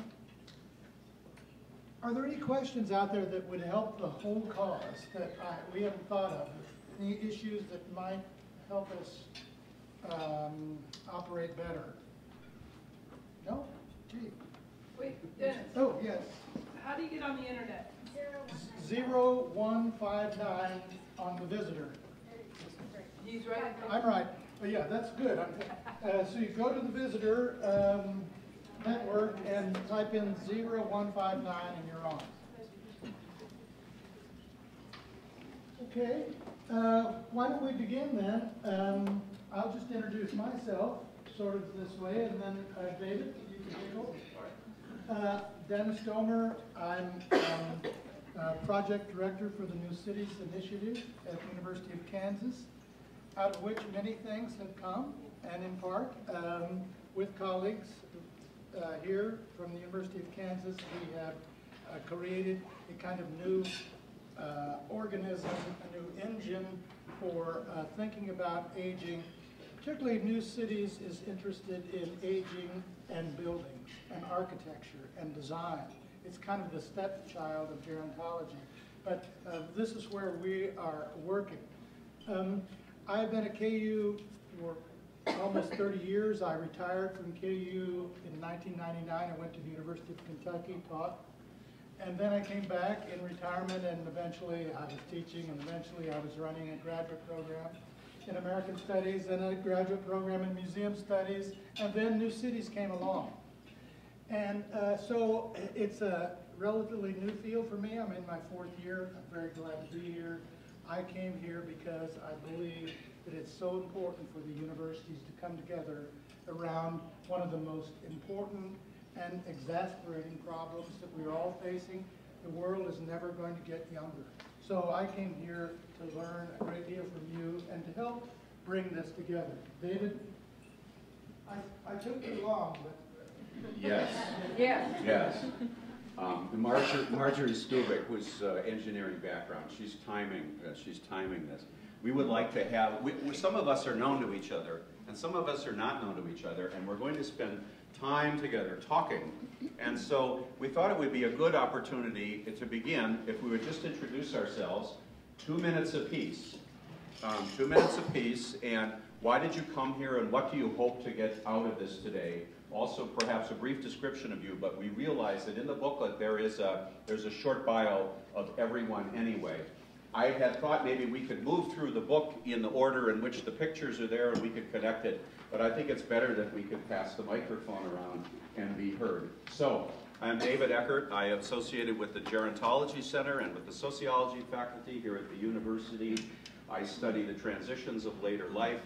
Are there any questions out there that would help the whole cause that I, we haven't thought of? Any issues that might help us um, operate better? No? Gee. Wait, Dennis. Oh, yes. How do you get on the internet? zero one five nine on the visitor. He's right. I'm right. Oh, yeah, that's good. I'm, uh, so you go to the visitor um, network and type in zero one five nine and you're on. Okay. Uh, why don't we begin then? Um, I'll just introduce myself, sort of this way, and then uh, David, you can take over. Uh, Dennis Domer, I'm um, uh, Project Director for the New Cities Initiative at the University of Kansas, out of which many things have come, and in part, um, with colleagues uh, here from the University of Kansas, we have uh, created a kind of new uh, organism, a new engine for uh, thinking about aging. Particularly New Cities is interested in aging and buildings and architecture and design. It's kind of the stepchild of gerontology. But uh, this is where we are working. Um, I've been at K U for almost thirty years. I retired from K U in nineteen ninety-nine. I went to the University of Kentucky, taught. And then I came back in retirement, and eventually I was teaching, and eventually I was running a graduate program in American Studies and a graduate program in Museum Studies, and then New Cities came along. And uh, so it's a relatively new field for me. I'm in my fourth year. I'm very glad to be here. I came here because I believe that it's so important for the universities to come together around one of the most important and exasperating problems that we're all facing. The world is never going to get younger. So I came here to learn a great deal from you and to help bring this together. David, I, I took too long, but... Yes. Yes. Yes. Um, Marjorie, Marjorie Stubik was uh, engineering background. She's timing. Uh, she's timing this. We would like to have. We, we, some of us are known to each other, and some of us are not known to each other. And we're going to spend time together talking. And so we thought it would be a good opportunity to begin if we would just introduce ourselves, two minutes apiece. Um, two minutes apiece, and why did you come here, and what do you hope to get out of this today? Also, perhaps a brief description of you, but we realize that in the booklet there is a, there's a short bio of everyone anyway. I had thought maybe we could move through the book in the order in which the pictures are there and we could connect it, but I think it's better that we could pass the microphone around and be heard. So, I'm David Eckert. I am associated with the Gerontology Center and with the Sociology faculty here at the university. I study the transitions of later life.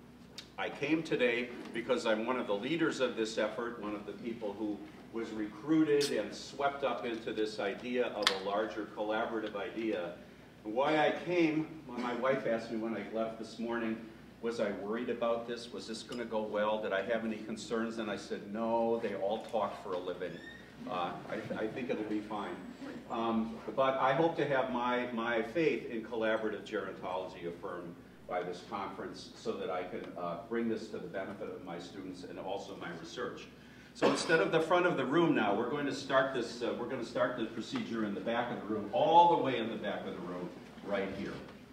I came today because I'm one of the leaders of this effort, one of the people who was recruited and swept up into this idea of a larger collaborative idea. And why I came, when my wife asked me when I left this morning, was I worried about this? Was this going to go well? Did I have any concerns? And I said, no, they all talk for a living. Uh, I, I think it'll be fine. Um, but I hope to have my, my faith in collaborative gerontology affirmed by this conference so that I can uh, bring this to the benefit of my students and also my research. So instead of the front of the room now, we're going to start this, uh, we're going to start the procedure in the back of the room, all the way in the back of the room, right here.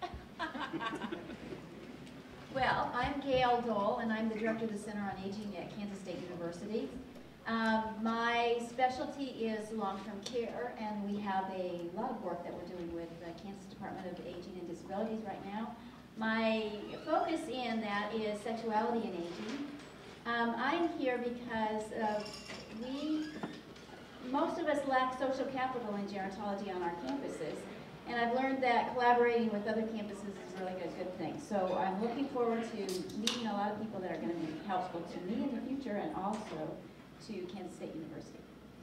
Well, I'm Gail Dole, and I'm the director of the Center on Aging at Kansas State University. Um, my specialty is long-term care, and we have a lot of work that we're doing with the Kansas Department of Aging and Disabilities right now. My focus in that is sexuality and aging. Um, I'm here because uh, we, most of us lack social capital in gerontology on our campuses, and I've learned that collaborating with other campuses is really a good thing. So I'm looking forward to meeting a lot of people that are going to be helpful to me in the future and also to Kansas State University.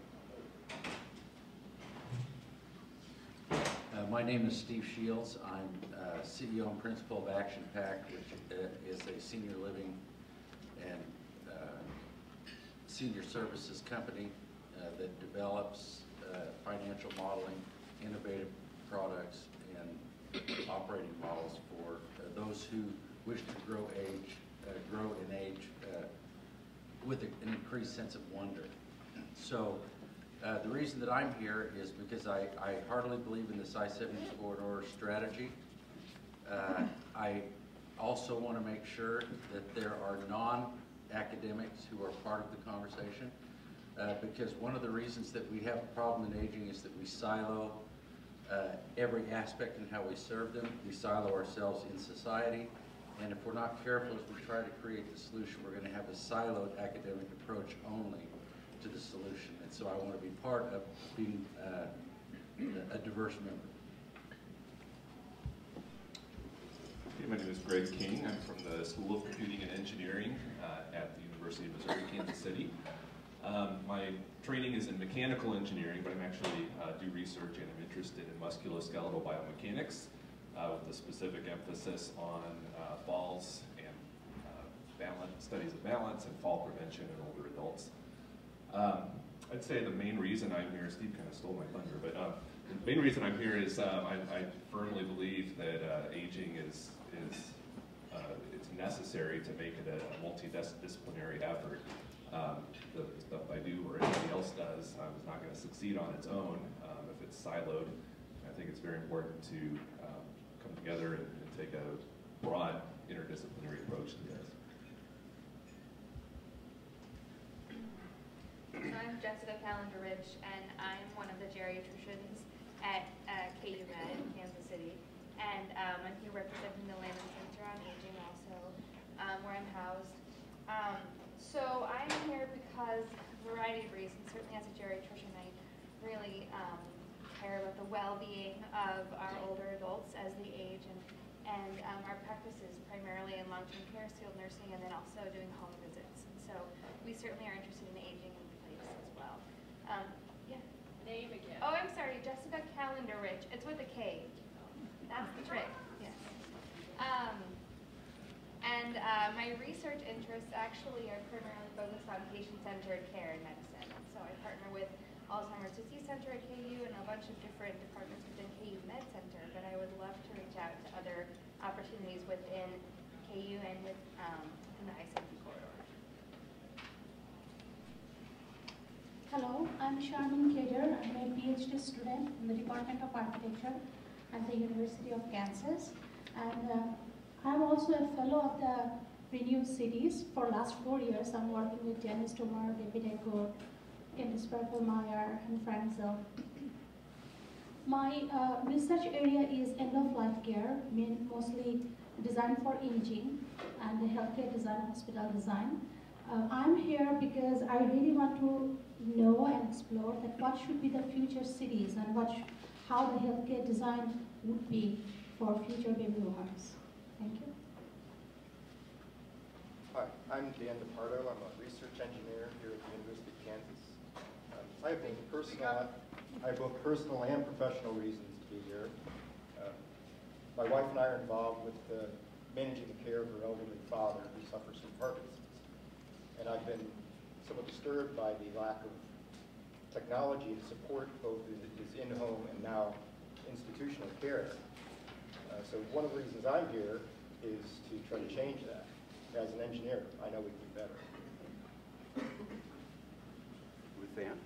Uh, my name is Steve Shields. I'm uh, C E O and principal of Action Pack, which uh, is a senior living and uh, senior services company uh, that develops uh, financial modeling, innovative products, and operating models for uh, those who wish to grow age, uh, grow in age uh, with a, an increased sense of wonder. So. Uh, the reason that I'm here is because I, I heartily believe in this I seventy corridor strategy. Uh, I also want to make sure that there are non-academics who are part of the conversation, uh, because one of the reasons that we have a problem in aging is that we silo uh, every aspect in how we serve them. We silo ourselves in society, and if we're not careful as we try to create the solution, we're going to have a siloed academic approach only to the solution. And so I want to be part of being uh, a diverse member. My name is Greg King. I'm from the School of Computing and Engineering uh, at the University of Missouri, Kansas City. Um, my training is in mechanical engineering, but I'm actually uh, do research and I'm interested in musculoskeletal biomechanics uh, with a specific emphasis on uh, falls and uh, balance, studies of balance and fall prevention in older adults. Um, I'd say the main reason I'm here, Steve kind of stole my thunder, but uh, the main reason I'm here is um, I, I firmly believe that uh, aging is, is uh, it's necessary to make it a, a multidisciplinary effort. Um, the stuff I do or anybody else does um, is not going to succeed on its own um, if it's siloed. I think it's very important to um, come together and, and take a broad interdisciplinary approach to this. I'm Jessica Calendar-Rich, and I'm one of the geriatricians at uh, K U Med in Kansas City. And um, I'm here representing the Lamb Center on Aging also, um, where I'm housed. Um, so I'm here because of a variety of reasons. Certainly as a geriatrician, I really um, care about the well-being of our older adults as they age. And, and um, our practice is primarily in long-term care, skilled nursing, and then also doing home visits. And so we certainly are interested in aging in place as well. Um, yeah. Name again. Oh, I'm sorry, Jessica Calendar-Rich. It's with a K. That's the trick. Yes. Um, and uh, my research interests actually are primarily focused on patient-centered care in medicine. So I partner with Alzheimer's Disease Center at K U and a bunch of different departments within K U Med Center, but I would love to reach out to other opportunities within K U and with um, in the I seventy corridor. Hello, I'm Sharmin Kader. I'm a PhD student in the Department of Architecture at the University of Kansas. And uh, I'm also a fellow of the Renewed Cities. For last four years, I'm working with Dennis Tomar, David Eckert, Candice Meyer, and Frank Zell. My uh, research area is end-of-life care, mean mostly designed for aging and the healthcare design, hospital design. Uh, I'm here because I really want to know and explore that what should be the future cities and what sh how the healthcare design would be for future baby boomers. Thank you. Hi, I'm Dan DePardo. I'm a research engineer here at the University of Kansas. Um, I have both personal, I have both personal and professional reasons to be here. Uh, my wife and I are involved with uh, managing the care of her elderly father who suffers from Parkinson's. And I've been somewhat disturbed by the lack of technology to support both his in-home and now institutional care. Uh, so one of the reasons I'm here is to try to change that. As an engineer, I know we can do better. Ruth Ann?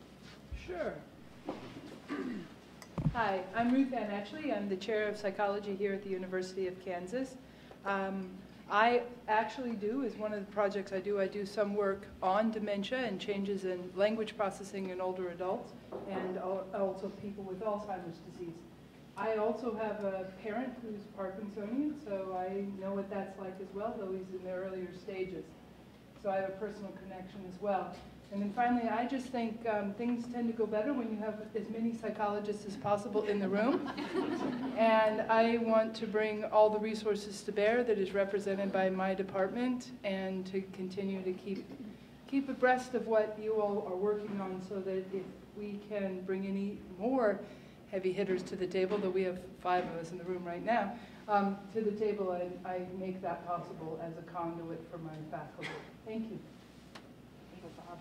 Sure. Hi, I'm Ruth Ann Etchley. I'm the chair of psychology here at the University of Kansas. Um, I actually do, is one of the projects I do, I do some work on dementia and changes in language processing in older adults and also people with Alzheimer's disease. I also have a parent who's Parkinsonian, so I know what that's like as well, though he's in the earlier stages. So I have a personal connection as well. And then finally, I just think um, things tend to go better when you have as many psychologists as possible in the room. And I want to bring all the resources to bear that is represented by my department and to continue to keep, keep abreast of what you all are working on so that if we can bring any more heavy hitters to the table, though we have five of us in the room right now, um, to the table, I, I make that possible as a conduit for my faculty. Thank you. Thank you, Bob.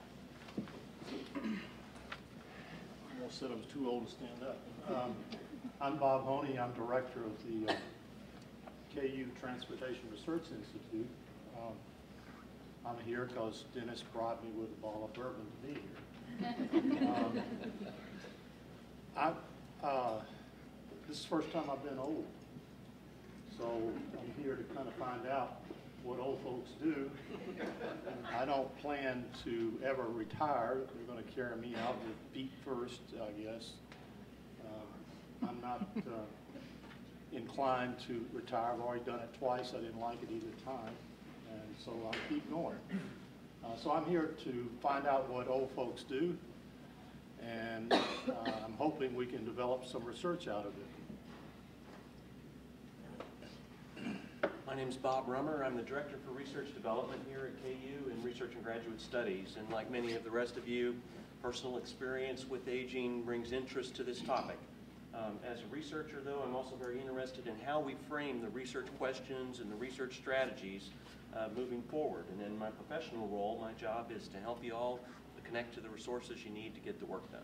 I almost said I was too old to stand up. Um, I'm Bob Honey. I'm director of the uh, K U Transportation Research Institute. Um, I'm here because Dennis brought me with a bottle of bourbon to be here. Um, I, uh, this is the first time I've been old, so I'm here to kind of find out what old folks do. I don't plan to ever retire. They're going to carry me out with feet first, I guess. Uh, I'm not uh, inclined to retire. I've already done it twice. I didn't like it either time, and so I'll keep going. Uh, so I'm here to find out what old folks do, and uh, I'm hoping we can develop some research out of it. My name is Bob Rummer. I'm the Director for Research Development here at K U in Research and Graduate Studies. And like many of the rest of you, personal experience with aging brings interest to this topic. Um, as a researcher, though, I'm also very interested in how we frame the research questions and the research strategies uh, moving forward. And in my professional role, my job is to help you all to connect to the resources you need to get the work done.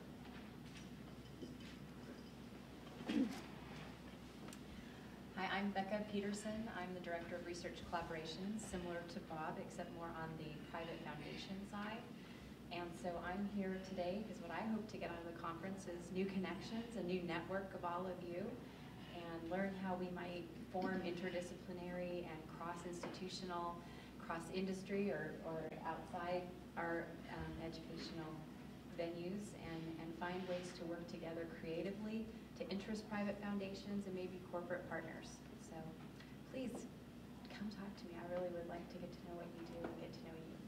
Hi, I'm Becca Peterson. I'm the Director of Research Collaborations, similar to Bob, except more on the private foundation side. And so I'm here today because what I hope to get out of the conference is new connections, a new network of all of you, and learn how we might form interdisciplinary and cross-institutional, cross-industry or, or outside our um, educational venues, and, and find ways to work together creatively to interest private foundations and maybe corporate partners. So please come talk to me. I really would like to get to know what you do and get to know you.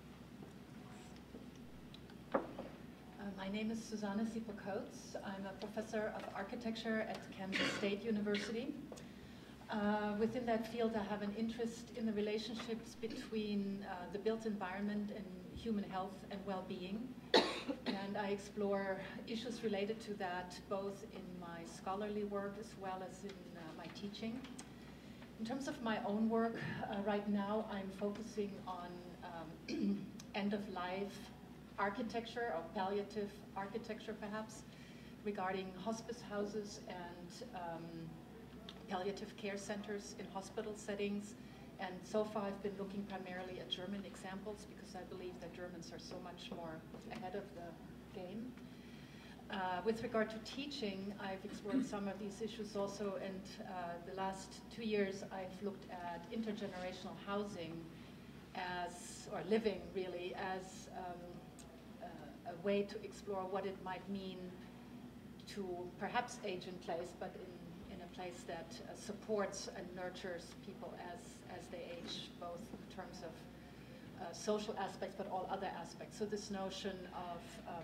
Uh, my name is Susanne Sieper-Coates. I'm a professor of architecture at Kansas State University. Uh, within that field, I have an interest in the relationships between uh, the built environment and human health and well-being. And I explore issues related to that both in my scholarly work as well as in uh, my teaching. In terms of my own work, uh, right now I'm focusing on um, end-of-life architecture, or palliative architecture perhaps, regarding hospice houses and um, palliative care centers in hospital settings. And so far I've been looking primarily at German examples because I believe that Germans are so much more ahead of the game. Uh, with regard to teaching, I've explored some of these issues also, and uh, the last two years I've looked at intergenerational housing as, or living really, as um, uh, a way to explore what it might mean to perhaps age in place, but in, in a place that uh, supports and nurtures people as as they age, both in terms of uh, social aspects, but all other aspects. So this notion of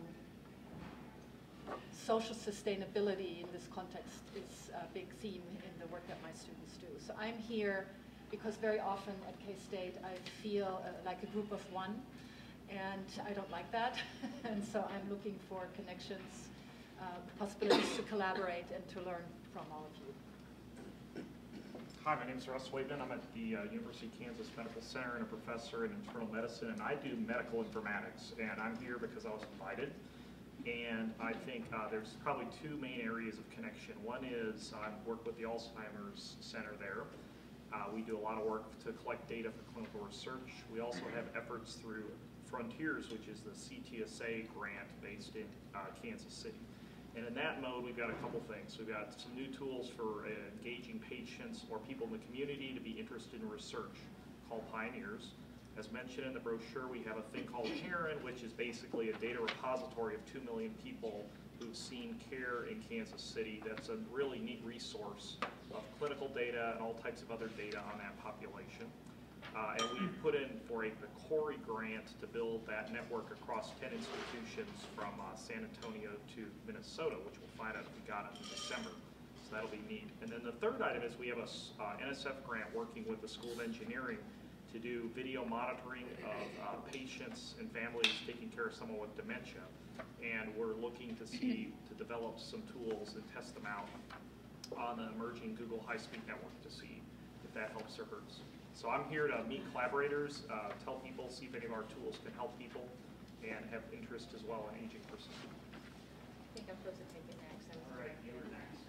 um, social sustainability in this context is a big theme in the work that my students do. So I'm here because very often at K-State I feel uh, like a group of one, and I don't like that. And so I'm looking for connections, uh, possibilities to collaborate and to learn from all of you. Hi, my name is Russ Waitman. I'm at the uh, University of Kansas Medical Center and a professor in internal medicine, and I do medical informatics. And I'm here because I was invited. And I think uh, there's probably two main areas of connection. One is I work with the Alzheimer's Center there. Uh, we do a lot of work to collect data for clinical research. We also have efforts through Frontiers, which is the C T S A grant based in uh, Kansas City. And in that mode, we've got a couple things. We've got some new tools for uh, engaging patients or people in the community to be interested in research called Pioneers. As mentioned in the brochure, we have a thing called Heron, which is basically a data repository of two million people who've seen care in Kansas City. That's a really neat resource of clinical data and all types of other data on that population. Uh, and we've put in for a the Corey grant to build that network across ten institutions from uh, San Antonio to Minnesota, which we'll find out if we got it in December. So that'll be neat. And then the third item is we have a uh, N S F grant working with the School of Engineering to do video monitoring of uh, patients and families taking care of someone with dementia. And we're looking to see, to develop some tools and test them out on the emerging Google high-speed network to see if that helps or hurts. So I'm here to meet collaborators, uh, tell people, see if any of our tools can help people, and have interest as well in aging persons. I think I'm supposed to take it next. All right, you are next.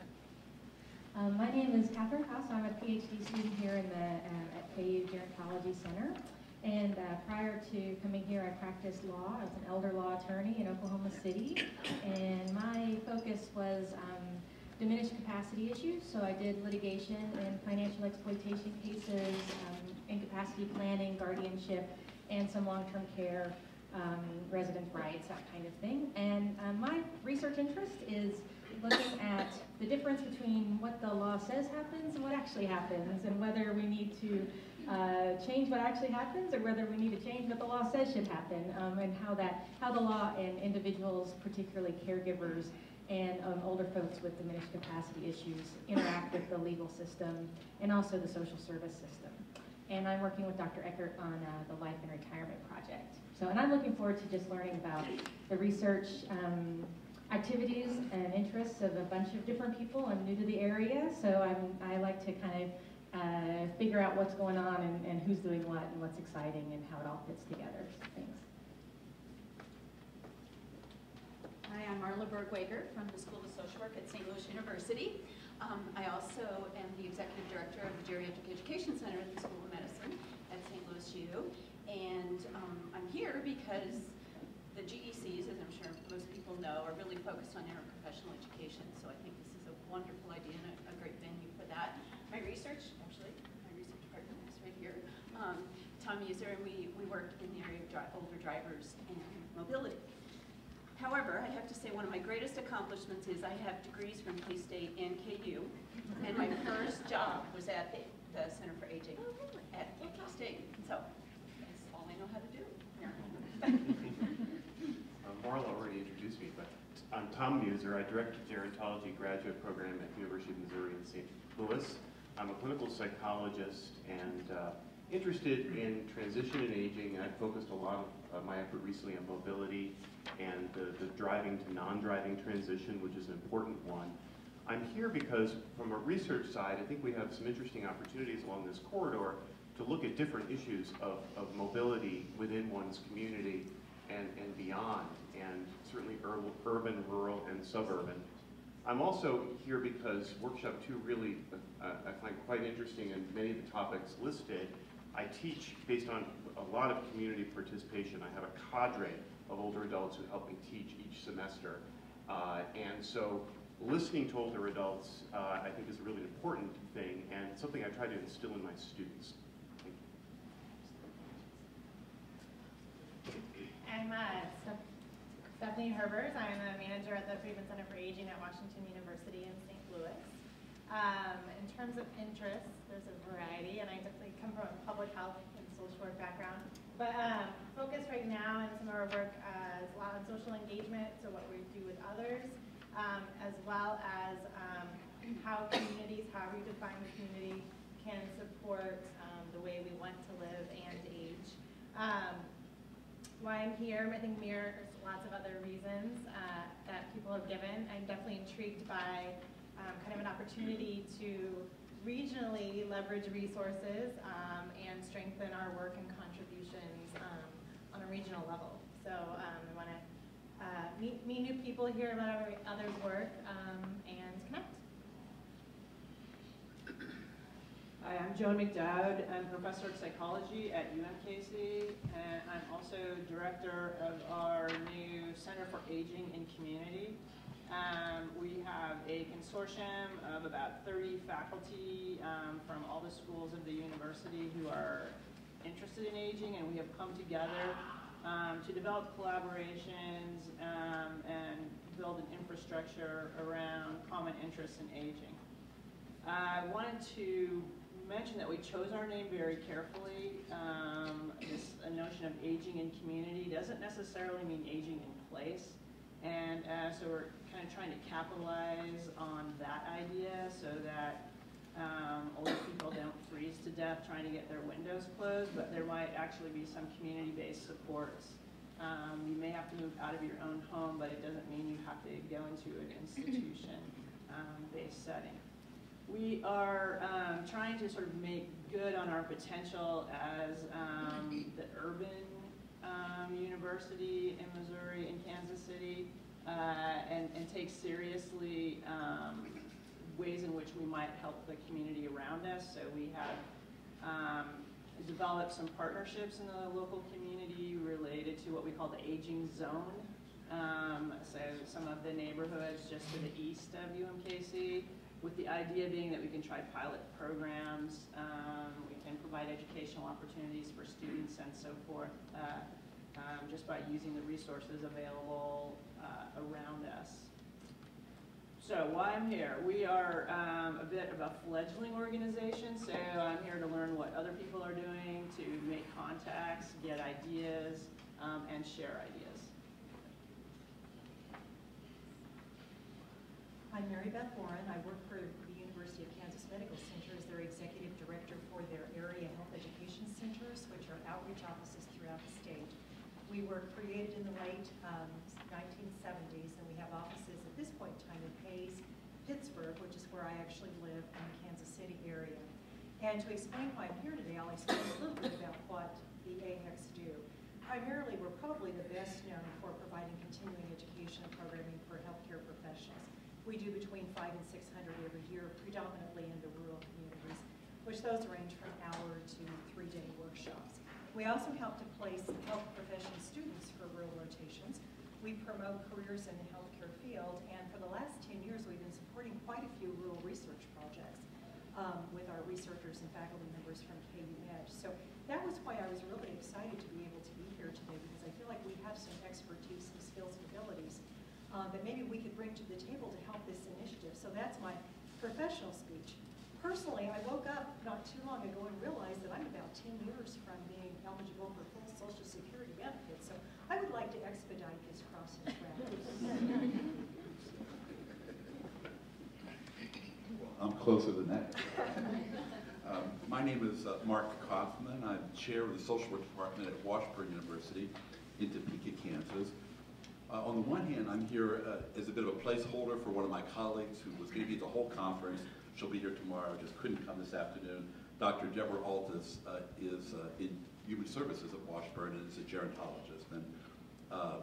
Um, my name is Catherine Koss. I'm a PhD student here in the uh, at K U Gerontology Center. And uh, prior to coming here, I practiced law. I was an elder law attorney in Oklahoma City. And my focus was um, diminished capacity issues. So I did litigation and financial exploitation cases, um, incapacity planning, guardianship, and some long-term care, um, resident rights, that kind of thing. And um, my research interest is looking at the difference between what the law says happens and what actually happens, and whether we need to uh, change what actually happens or whether we need to change what the law says should happen, um, and how that, how the law and individuals, particularly caregivers, and um, older folks with diminished capacity issues interact with the legal system and also the social service system. And I'm working with Doctor Eckert on uh, the Life and Retirement Project. So, and I'm looking forward to just learning about the research um, activities and interests of a bunch of different people. I'm new to the area, so I'm, I like to kind of uh, figure out what's going on and, and who's doing what and what's exciting and how it all fits together. Thanks. Hi, I'm Marla Bergwager from the School of Social Work at Saint Louis University. Um, I also am the Executive Director of the Geriatric Education Center at the School of Medicine at Saint Louis U. And um, I'm here because the G E Cs, as I'm sure most people know, are really focused on interprofessional education. So I think this is a wonderful idea and a, a great venue for that. My research, actually, my research partner is right here, um, Tom User, and we, we work in the area of dri older drivers and mobility. However, I have to say one of my greatest accomplishments is I have degrees from K-State and K U, and my first job was at the, the Center for Aging at K-State. So that's all I know how to do. um, Marla already introduced me, but I'm Tom Muser. I direct the gerontology graduate program at the University of Missouri in Saint Louis. I'm a clinical psychologist and uh, interested in transition and aging. I've focused a lot of uh, my effort recently on mobility and the, the driving to non-driving transition, which is an important one. I'm here because from a research side, I think we have some interesting opportunities along this corridor to look at different issues of, of mobility within one's community and, and beyond, and certainly ur urban, rural, and suburban. I'm also here because workshop two really, uh, I find quite interesting, and many of the topics listed. I teach based on a lot of community participation. I have a cadre of older adults who help me teach each semester. Uh, and so listening to older adults, uh, I think is a really important thing and something I try to instill in my students. Thank you. I'm uh, Stephanie Herbert. I'm a manager at the Friedman Center for Aging at Washington University in Saint Louis. Um, in terms of interests, there's a variety, and I definitely come from a public health and social work background. But um, focus right now in some of our work uh, is a lot on social engagement, so what we do with others, um, as well as um, how communities, how we define the community, can support um, the way we want to live and age. Um, why I'm here, I think mirrors lots of other reasons uh, that people have given. I'm definitely intrigued by um, kind of an opportunity to regionally leverage resources um, and strengthen our work and contributions um, on a regional level. So um, I want to uh, meet, meet new people, hear about others' work, um, and connect. Hi, I'm Joan McDowd. I'm professor of psychology at U M K C, and I'm also director of our new Center for Aging in Community. Um, we have a consortium of about thirty faculty um, from all the schools of the university who are interested in aging, and we have come together um, to develop collaborations um, and build an infrastructure around common interests in aging. I wanted to mention that we chose our name very carefully. Um, this a notion of aging in community doesn't necessarily mean aging in place. And uh, so we're kind of trying to capitalize on that idea so that um, older people don't freeze to death trying to get their windows closed, but there might actually be some community-based supports. Um, you may have to move out of your own home, but it doesn't mean you have to go into an institution-based um, setting. We are um, trying to sort of make good on our potential as um, the urban um, university in Missouri and Kansas City, uh, and, and take seriously um, ways in which we might help the community around us. So we have um, developed some partnerships in the local community related to what we call the aging zone. Um, so some of the neighborhoods just to the east of U M K C, with the idea being that we can try pilot programs, um, we can provide educational opportunities for students and so forth, uh, um, just by using the resources available uh, around us. So why I'm here, we are um, a bit of a fledgling organization, so I'm here to learn what other people are doing, to make contacts, get ideas, um, and share ideas. I'm Mary Beth Warren. I work for the University of Kansas Medical Center as their executive director for their area health education centers, which are outreach offices throughout the state. We were created in the late um, nineteen seventies, and we have offices at this point in time in Hayes, Pittsburgh, which is where I actually live, in the Kansas City area. And to explain why I'm here today, I'll explain a little bit about what the A H E Cs do. Primarily, we're probably the best known for providing continuing education and programming for healthcare professionals. We do between five and six hundred every year, predominantly in the rural communities, which those range from hour to three-day workshops. We also help to place health profession students for rural rotations. We promote careers in the healthcare field, and for the last ten years, we've been supporting quite a few rural research projects um, with our researchers and faculty members from K U Med. So that was why I was really excited to be able to be here today, because I feel like we have some expertise, some skills and abilities uh, that maybe we could bring to the table to help this initiative. So that's my professional speech. Personally, I woke up not too long ago and realized that I'm about ten years from being eligible for full Social Security benefits. So I would like to expedite this process rather. I'm closer than that. um, my name is uh, Mark Kaufman. I'm chair of the social work department at Washburn University in Topeka, Kansas. Uh, on the one hand, I'm here uh, as a bit of a placeholder for one of my colleagues who was going to be at the whole conference. She'll be here tomorrow, just couldn't come this afternoon. Doctor Deborah Altus uh, is uh, in human services at Washburn and is a gerontologist. And, uh,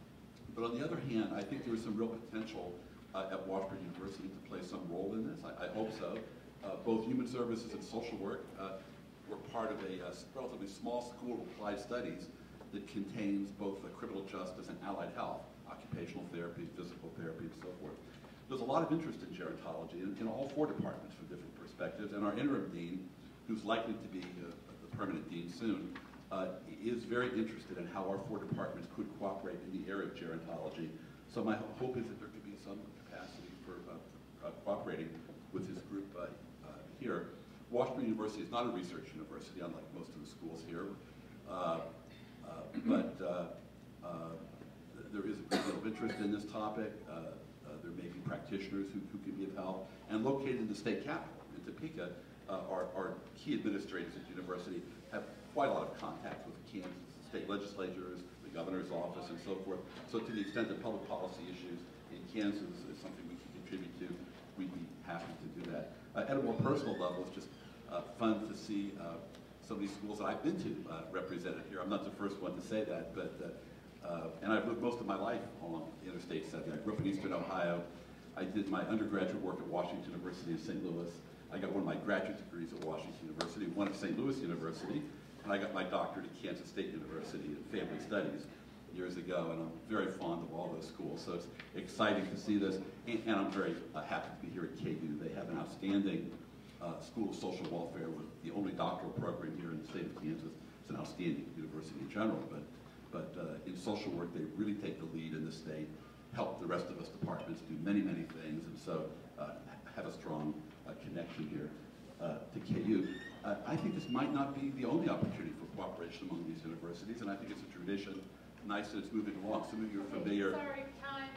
but on the other hand, I think there is some real potential Uh, at Washburn University to play some role in this. I, I hope so. Uh, both human services and social work uh, were part of a uh, relatively small school of applied studies that contains both uh, criminal justice and allied health, occupational therapy, physical therapy, and so forth. There's a lot of interest in gerontology in, in all four departments from different perspectives, and our interim dean, who's likely to be uh, the permanent dean soon, uh, is very interested in how our four departments could cooperate in the area of gerontology. So my hope is that there could be some capacity for uh, uh, cooperating with this group uh, uh, here. Washburn University is not a research university, unlike most of the schools here, uh, uh, but uh, uh, there is a great deal of interest in this topic. Uh, uh, there may be practitioners who, who can be of help. And located in the state capital, in Topeka, uh, our, our key administrators at the university have quite a lot of contact with Kansas state legislatures, the governor's office, and so forth. So to the extent that public policy issues in Kansas is something we can contribute to, we'd be happy to do that. Uh, at a more personal level, it's just uh, fun to see uh, some of these schools that I've been to uh, represented here. I'm not the first one to say that, but uh, uh, and I've lived most of my life along the interstate seventy. I grew up in Eastern Ohio. I did my undergraduate work at Washington University in Saint Louis. I got one of my graduate degrees at Washington University, one at Saint Louis University, and I got my doctorate at Kansas State University in Family Studies years ago, and I'm very fond of all those schools. So it's exciting to see this, and, and I'm very uh, happy to be here at K U. They have an outstanding uh, School of Social Welfare with the only doctoral program here in the state of Kansas. It's an outstanding university in general, but, but uh, in social work, they really take the lead in the state, help the rest of us departments do many, many things, and so uh, have a strong uh, connection here uh, to K U. Uh, I think this might not be the only opportunity for cooperation among these universities, and I think it's a tradition. Nice that it's moving along. Some of you are familiar. Sorry, time.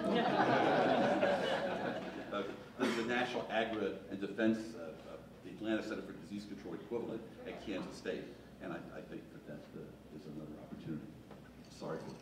uh, there's the National Agri and Defense, uh, uh, the Atlanta Center for Disease Control equivalent at Kansas State, and I, I think that that uh, is another opportunity. Sorry for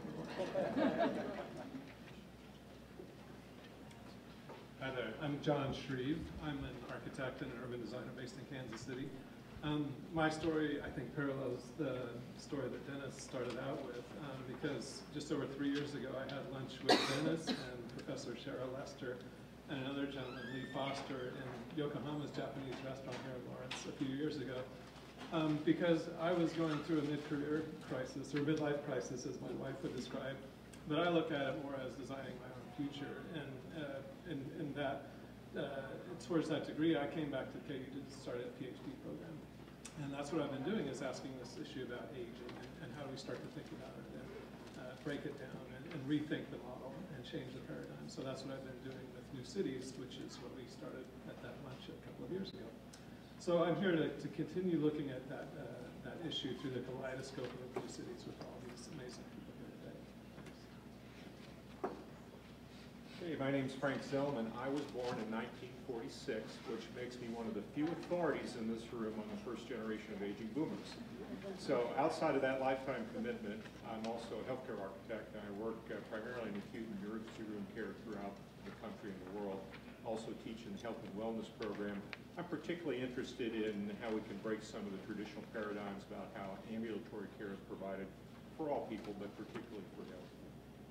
Hi there, I'm John Shreve. I'm an architect and an urban designer based in Kansas City. Um, my story, I think, parallels the story that Dennis started out with, um, because just over three years ago, I had lunch with Dennis and Professor Cheryl Lester and another gentleman, Lee Foster, in Yokohama's Japanese restaurant here in Lawrence a few years ago, um, because I was going through a mid-career crisis, or midlife crisis, as my wife would describe, but I look at it more as designing my own future, and uh, in, in that, uh, towards that degree, I came back to K U to start a PhD program. And that's what I've been doing, is asking this issue about aging and, and how do we start to think about it and uh, break it down and, and rethink the model and change the paradigm. So that's what I've been doing with New Cities, which is what we started at that lunch a couple of years ago. So I'm here to, to continue looking at that, uh, that issue through the kaleidoscope of New Cities with all these amazing people here today. Okay, my name's Frank Zellman. I was born in nineteen forty-six, which makes me one of the few authorities in this room on the first generation of aging boomers. So outside of that lifetime commitment, I'm also a healthcare architect, and I work uh, primarily in acute and emergency room care throughout the country and the world. Also teach in the health and wellness program. I'm particularly interested in how we can break some of the traditional paradigms about how ambulatory care is provided for all people, but particularly for the elderly.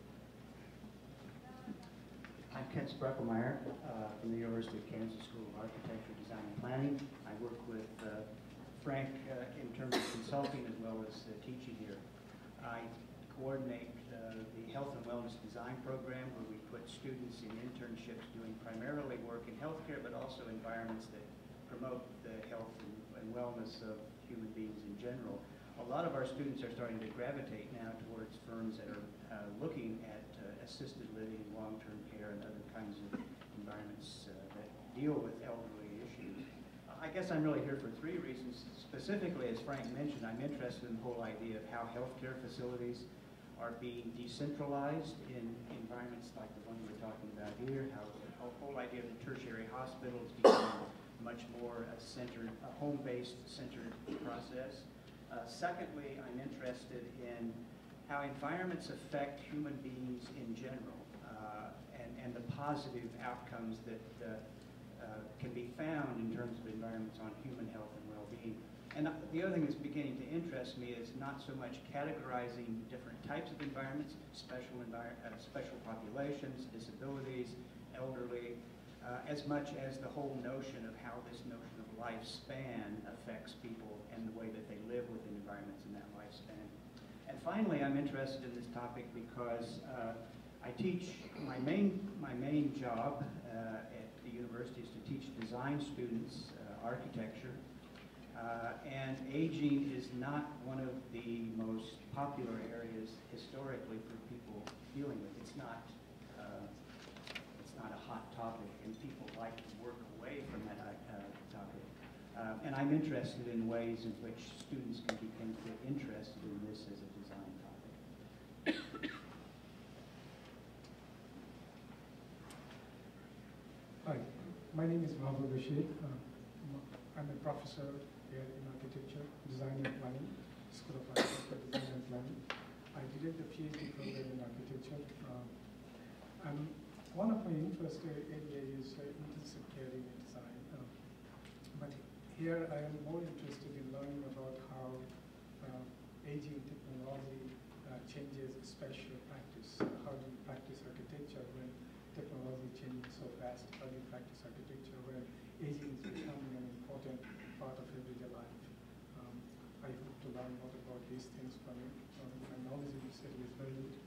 I'm Kent Spreckelmeyer uh, from the University of Kansas School of Architecture, Design, and Planning. I work with uh, Frank uh, in terms of consulting as well as uh, teaching here. I coordinate uh, the Health and Wellness Design Program, where we put students in internships doing primarily work in healthcare, but also environments that promote the health and, and wellness of human beings in general. A lot of our students are starting to gravitate now towards firms that are uh, looking at uh, assisted living, long-term care, and other kinds of environments uh, that deal with elderly issues. I guess I'm really here for three reasons. Specifically, as Frank mentioned, I'm interested in the whole idea of how healthcare facilities are being decentralized in environments like the one we're talking about here, how the whole idea of the tertiary hospitals becoming much more a centered, a home-based centered process. Uh, secondly, I'm interested in how environments affect human beings in general, uh, and, and the positive outcomes that uh, uh, can be found in terms of environments on human health and well-being. And the other thing that's beginning to interest me is not so much categorizing different types of environments, special, envir uh, special populations, disabilities, elderly, uh, as much as the whole notion of how this notion of lifespan affects people and the way that they live within environments in that lifespan. And finally, I'm interested in this topic because uh, I teach, my main, my main job uh, at the university is to teach design students uh, architecture. Uh, and aging is not one of the most popular areas historically for people dealing with. It's not, uh, it's not a hot topic, and people like to work away from that uh, topic. Uh, and I'm interested in ways in which students can begin to get interested in this as a design topic. Hi, my name is Mohammed Rashid. Uh, I'm a professor here in architecture, design and planning, School of Architecture, Design and Planning. I did the PhD program in architecture. Um, and one of my interest area is uh, intensive care in design. Um, but here I am more interested in learning about how uh, aging technology uh, changes spatial practice. How do you practice architecture when technology changes so fast? How do you practice architecture when aging is becoming an important part of everyday life? Um, I hope to learn more about these things from you. Um, my knowledge in this area is very good.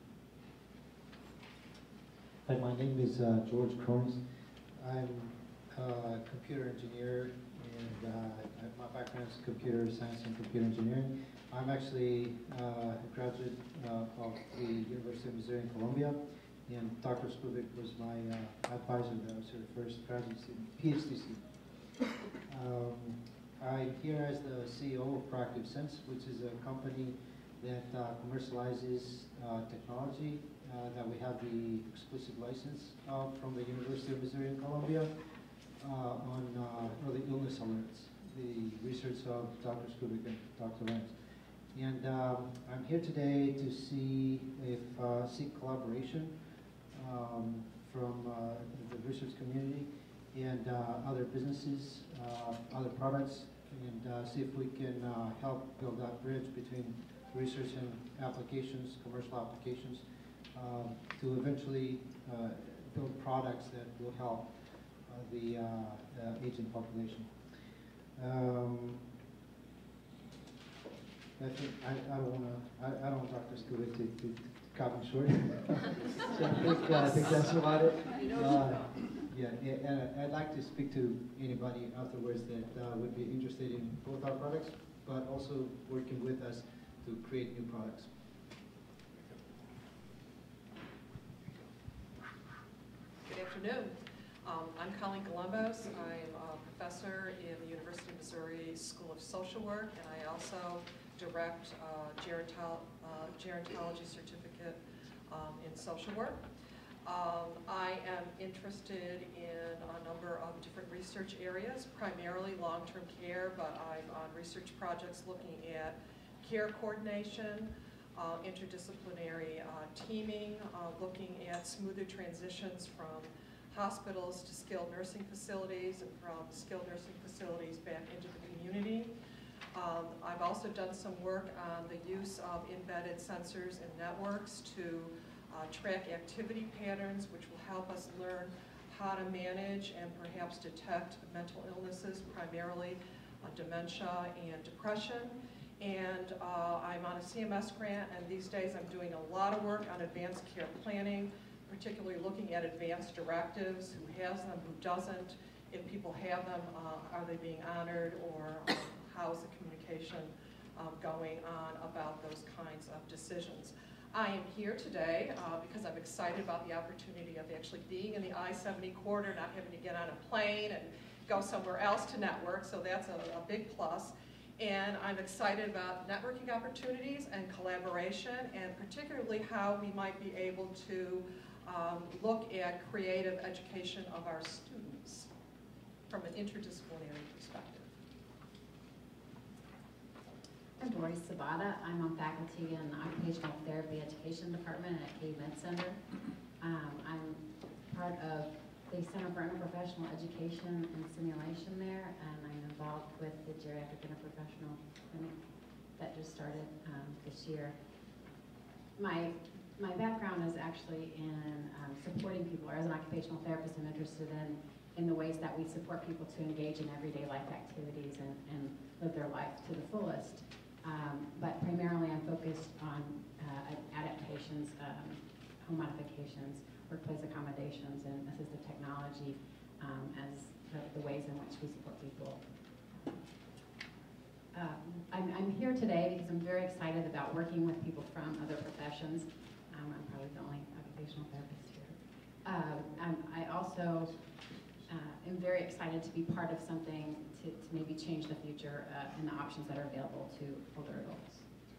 Hi, my name is uh, George Krones. I'm a computer engineer, and uh, my background is computer science and computer engineering. I'm actually uh, a graduate uh, of the University of Missouri in Columbia, and Doctor Skubik was my uh, advisor there. I was her first graduate student, PhD student. Um, I'm here as the C E O of Proactive Sense, which is a company that uh, commercializes uh, technology uh, that we have the exclusive license uh, from the University of Missouri in Columbia uh, on uh, early illness alerts, the research of Doctor Skubik and Doctor Lenz. And um, I'm here today to see if uh, seek collaboration um, from uh, the research community and uh, other businesses, uh, other products, and uh, see if we can uh, help build that bridge between research and applications, commercial applications, um, to eventually uh, build products that will help uh, the uh, uh, aging population. Um, I think I, I don't want to. I, I don't want Doctor Skubik to, to, to cut me short. So I think, uh, I think that's about it. Uh, yeah, and I'd like to speak to anybody afterwards that uh, would be interested in both our products, but also working with us to create new products. Good afternoon. Um, I'm Colleen Columbos. I'm a professor in the University of Missouri School of Social Work, and I also direct uh, gerontol uh, gerontology certificate um, in social work. Um, I am interested in a number of different research areas, primarily long-term care, but I'm on research projects looking at care coordination, uh, interdisciplinary uh, teaming, uh, looking at smoother transitions from hospitals to skilled nursing facilities and from skilled nursing facilities back into the community. Um, I've also done some work on the use of embedded sensors and networks to uh, track activity patterns, which will help us learn how to manage and perhaps detect mental illnesses, primarily uh, dementia and depression. And uh, I'm on a C M S grant, and these days I'm doing a lot of work on advanced care planning, particularly looking at advanced directives, who has them, who doesn't, if people have them, uh, are they being honored, or um, how's the communication um, going on about those kinds of decisions. I am here today uh, because I'm excited about the opportunity of actually being in the I seventy corridor, not having to get on a plane and go somewhere else to network, so that's a, a big plus. And I'm excited about networking opportunities and collaboration, and particularly how we might be able to um, look at creative education of our students from an interdisciplinary perspective. I'm Doris Sabata. I'm on faculty in the Occupational Therapy Education Department at K U Med Center. Um, I'm part of the Center for Interprofessional Education and Simulation there, and I'm involved with the Geriatric Interprofessional Clinic that just started um, this year. My, my background is actually in um, supporting people, or as an occupational therapist, I'm interested in, in the ways that we support people to engage in everyday life activities and, and live their life to the fullest. Um, but primarily I'm focused on uh, adaptations, um, home modifications, workplace accommodations, and assistive technology um, as the, the ways in which we support people. Um, I'm, I'm here today because I'm very excited about working with people from other professions. Um, I'm probably the only occupational therapist here. Um, um, I also uh, am very excited to be part of something to, to maybe change the future uh, and the options that are available to older adults.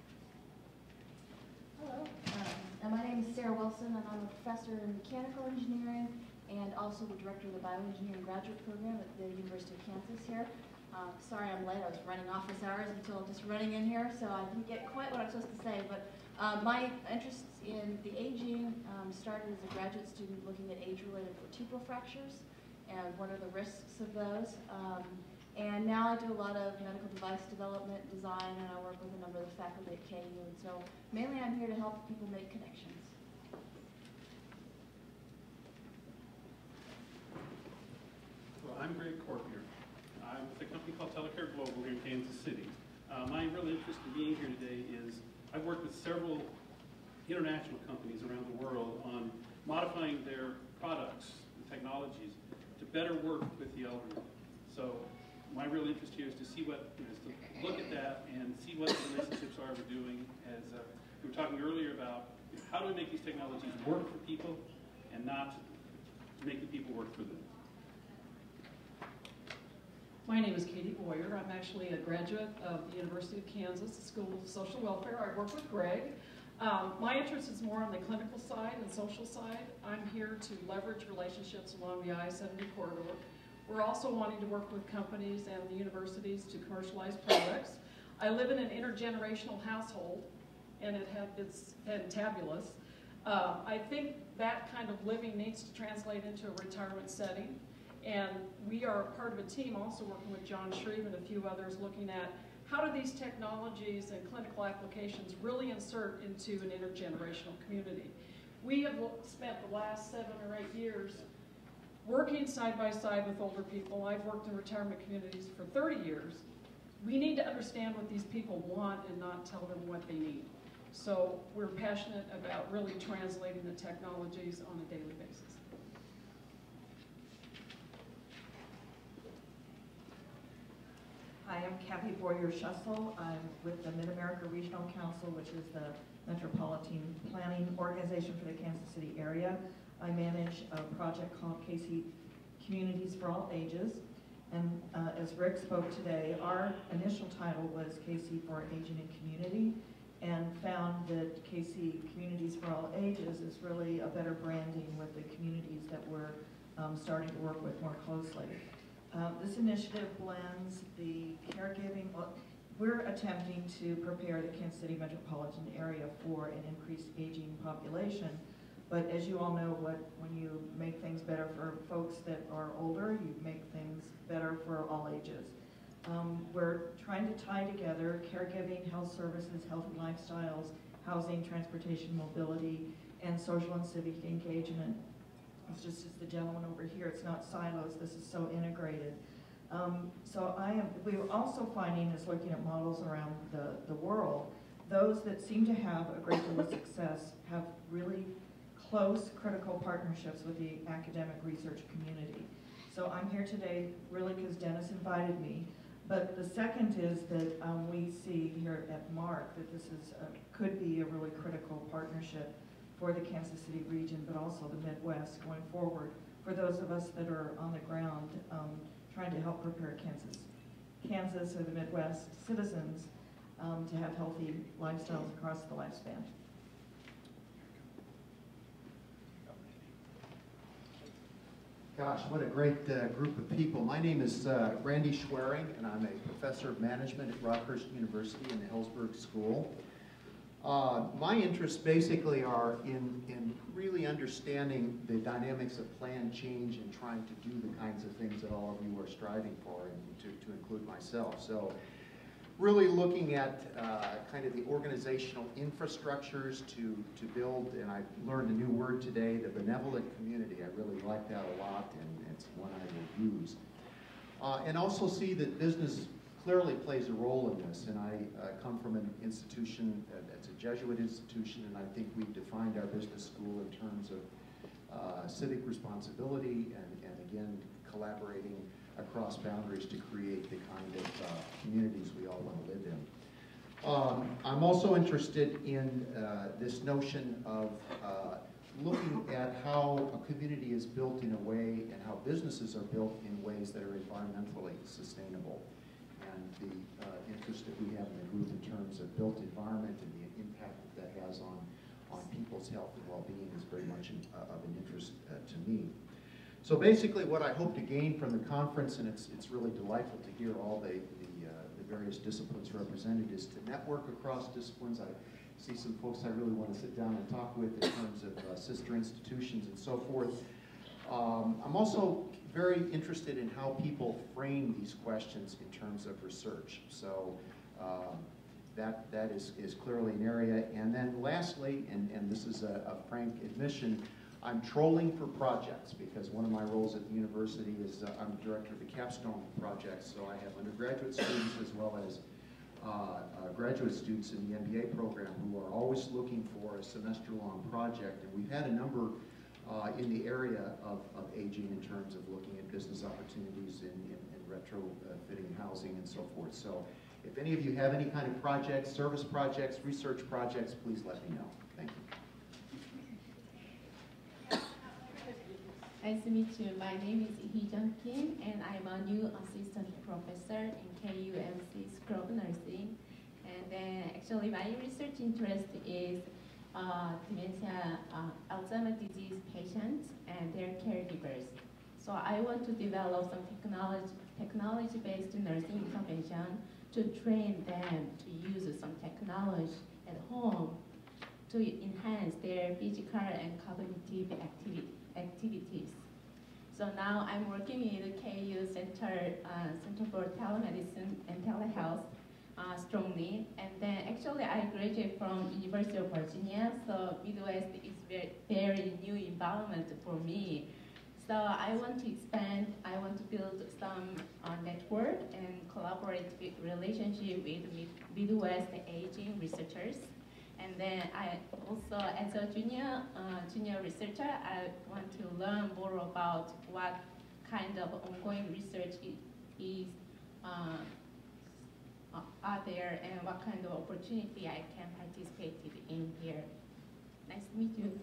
Hello, um, and my name is Sarah Wilson, and I'm a professor in mechanical engineering and also the director of the bioengineering graduate program at the University of Kansas here. Uh, sorry I'm late, I was running office hours until just running in here, so I didn't get quite what I was supposed to say, but um, my interest in the aging um, started as a graduate student looking at age-related vertebral fractures and what are the risks of those. Um, and now I do a lot of medical device development, design, and I work with a number of the faculty at K U, and so mainly I'm here to help people make connections. Well, I'm Greg Corpier. I'm with a company called Telecare Global here in Kansas City. Uh, my real interest in being here today is I've worked with several international companies around the world on modifying their products and technologies to better work with the elderly. So my real interest here is to see what, you know, is to look at that and see what the relationships are we're doing. As uh, we were talking earlier about, you know, how do we make these technologies work for people and not make the people work for them. My name is Katie Boyer. I'm actually a graduate of the University of Kansas School of Social Welfare. I work with Greg. Um, my interest is more on the clinical side and social side. I'm here to leverage relationships along the I seventy corridor. We're also wanting to work with companies and the universities to commercialize products. I live in an intergenerational household, and it have, it's fantabulous. Uh, I think that kind of living needs to translate into a retirement setting. And we are part of a team also working with John Shreve and a few others looking at how do these technologies and clinical applications really insert into an intergenerational community. We have spent the last seven or eight years working side by side with older people. I've worked in retirement communities for thirty years. We need to understand what these people want and not tell them what they need. So we're passionate about really translating the technologies on a daily basis. Hi, I'm Kathy Boyer-Schussel. I'm with the Mid-America Regional Council, which is the metropolitan planning organization for the Kansas City area. I manage a project called K C Communities for All Ages. And uh, as Rick spoke today, our initial title was K C for Aging and Community. and found that K C Communities for All Ages is really a better branding with the communities that we're um, starting to work with more closely. Uh, this initiative blends the caregiving, well, we're attempting to prepare the Kansas City metropolitan area for an increased aging population. But as you all know, what when you make things better for folks that are older, you make things better for all ages. Um, we're trying to tie together caregiving, health services, healthy lifestyles, housing, transportation, mobility, and social and civic engagement. It's just as the gentleman over here, it's not silos, this is so integrated. Um, so I am, we were also finding, is looking at models around the, the world, those that seem to have a great deal of success have really close critical partnerships with the academic research community. So I'm here today really because Dennis invited me. But the second is that um, we see here at Mark that this is a, could be a really critical partnership for the Kansas City region, but also the Midwest going forward for those of us that are on the ground um, trying to help prepare Kansas, Kansas or the Midwest citizens um, to have healthy lifestyles across the lifespan. Gosh, what a great uh, group of people. My name is uh, Randy Schwering, and I'm a professor of management at Rockhurst University in the Hillsburg School. Uh, my interests basically are in, in really understanding the dynamics of planned change and trying to do the kinds of things that all of you are striving for, and to, to include myself. So really looking at uh, kind of the organizational infrastructures to, to build, and I learned a new word today, the benevolent community. I really like that a lot, and it's one I will use. Uh, and also see that business clearly plays a role in this, and I uh, come from an institution that's a Jesuit institution, and I think we've defined our business school in terms of uh, civic responsibility and, and again, collaborating across boundaries to create the kind of uh, communities we all want to live in. Um, I'm also interested in uh, this notion of uh, looking at how a community is built in a way and how businesses are built in ways that are environmentally sustainable. And the uh, interest that we have in the group in terms of built environment and the impact that that has on, on people's health and well-being is very much in, uh, of an interest uh, to me. So basically what I hope to gain from the conference, and it's, it's really delightful to hear all the, the, uh, the various disciplines represented, is to network across disciplines. I see some folks I really want to sit down and talk with in terms of uh, sister institutions and so forth. Um, I'm also very interested in how people frame these questions in terms of research. So um, that, that is, is clearly an area. And then lastly, and, and this is a, a frank admission, I'm trolling for projects because one of my roles at the university is uh, I'm director of the capstone project, so I have undergraduate students as well as uh, uh, graduate students in the M B A program who are always looking for a semester-long project, and we've had a number uh, in the area of, of aging in terms of looking at business opportunities in, in, in retrofitting housing and so forth. So if any of you have any kind of projects, service projects, research projects, please let me know. Thank you. Nice to meet you. My name is Hee-Jung Kim, and I'm a new assistant professor in K U M C School of Nursing. And then actually my research interest is uh, dementia, uh, Alzheimer's disease patients and their caregivers. So I want to develop some technology, technology-based nursing intervention to train them to use some technology at home to enhance their physical and cognitive activity. activities. So now I'm working in the K U Center, uh, Center for Telemedicine and Telehealth uh, strongly. And then actually I graduated from University of Virginia, so Midwest is very, very new environment for me. So I want to expand, I want to build some uh, network and collaborate with relationship with Mid Midwest aging researchers. And then I also, as a junior uh, junior researcher, I want to learn more about what kind of ongoing research is uh, are there and what kind of opportunity I can participate in here. Nice to meet you.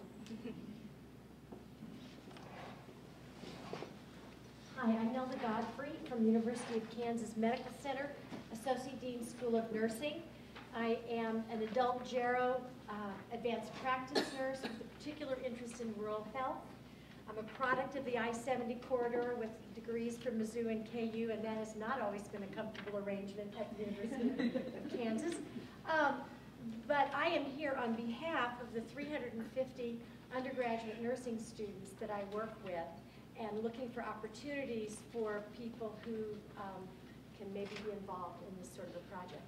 Hi, I'm Nelda Godfrey from the University of Kansas Medical Center, Associate Dean, School of Nursing. I am an adult gero uh, advanced practice nurse with a particular interest in rural health. I'm a product of the I seventy corridor with degrees from Mizzou and K U, and that has not always been a comfortable arrangement at the University of Kansas. Um, but I am here on behalf of the three hundred fifty undergraduate nursing students that I work with, and looking for opportunities for people who um, can maybe be involved in this sort of a project.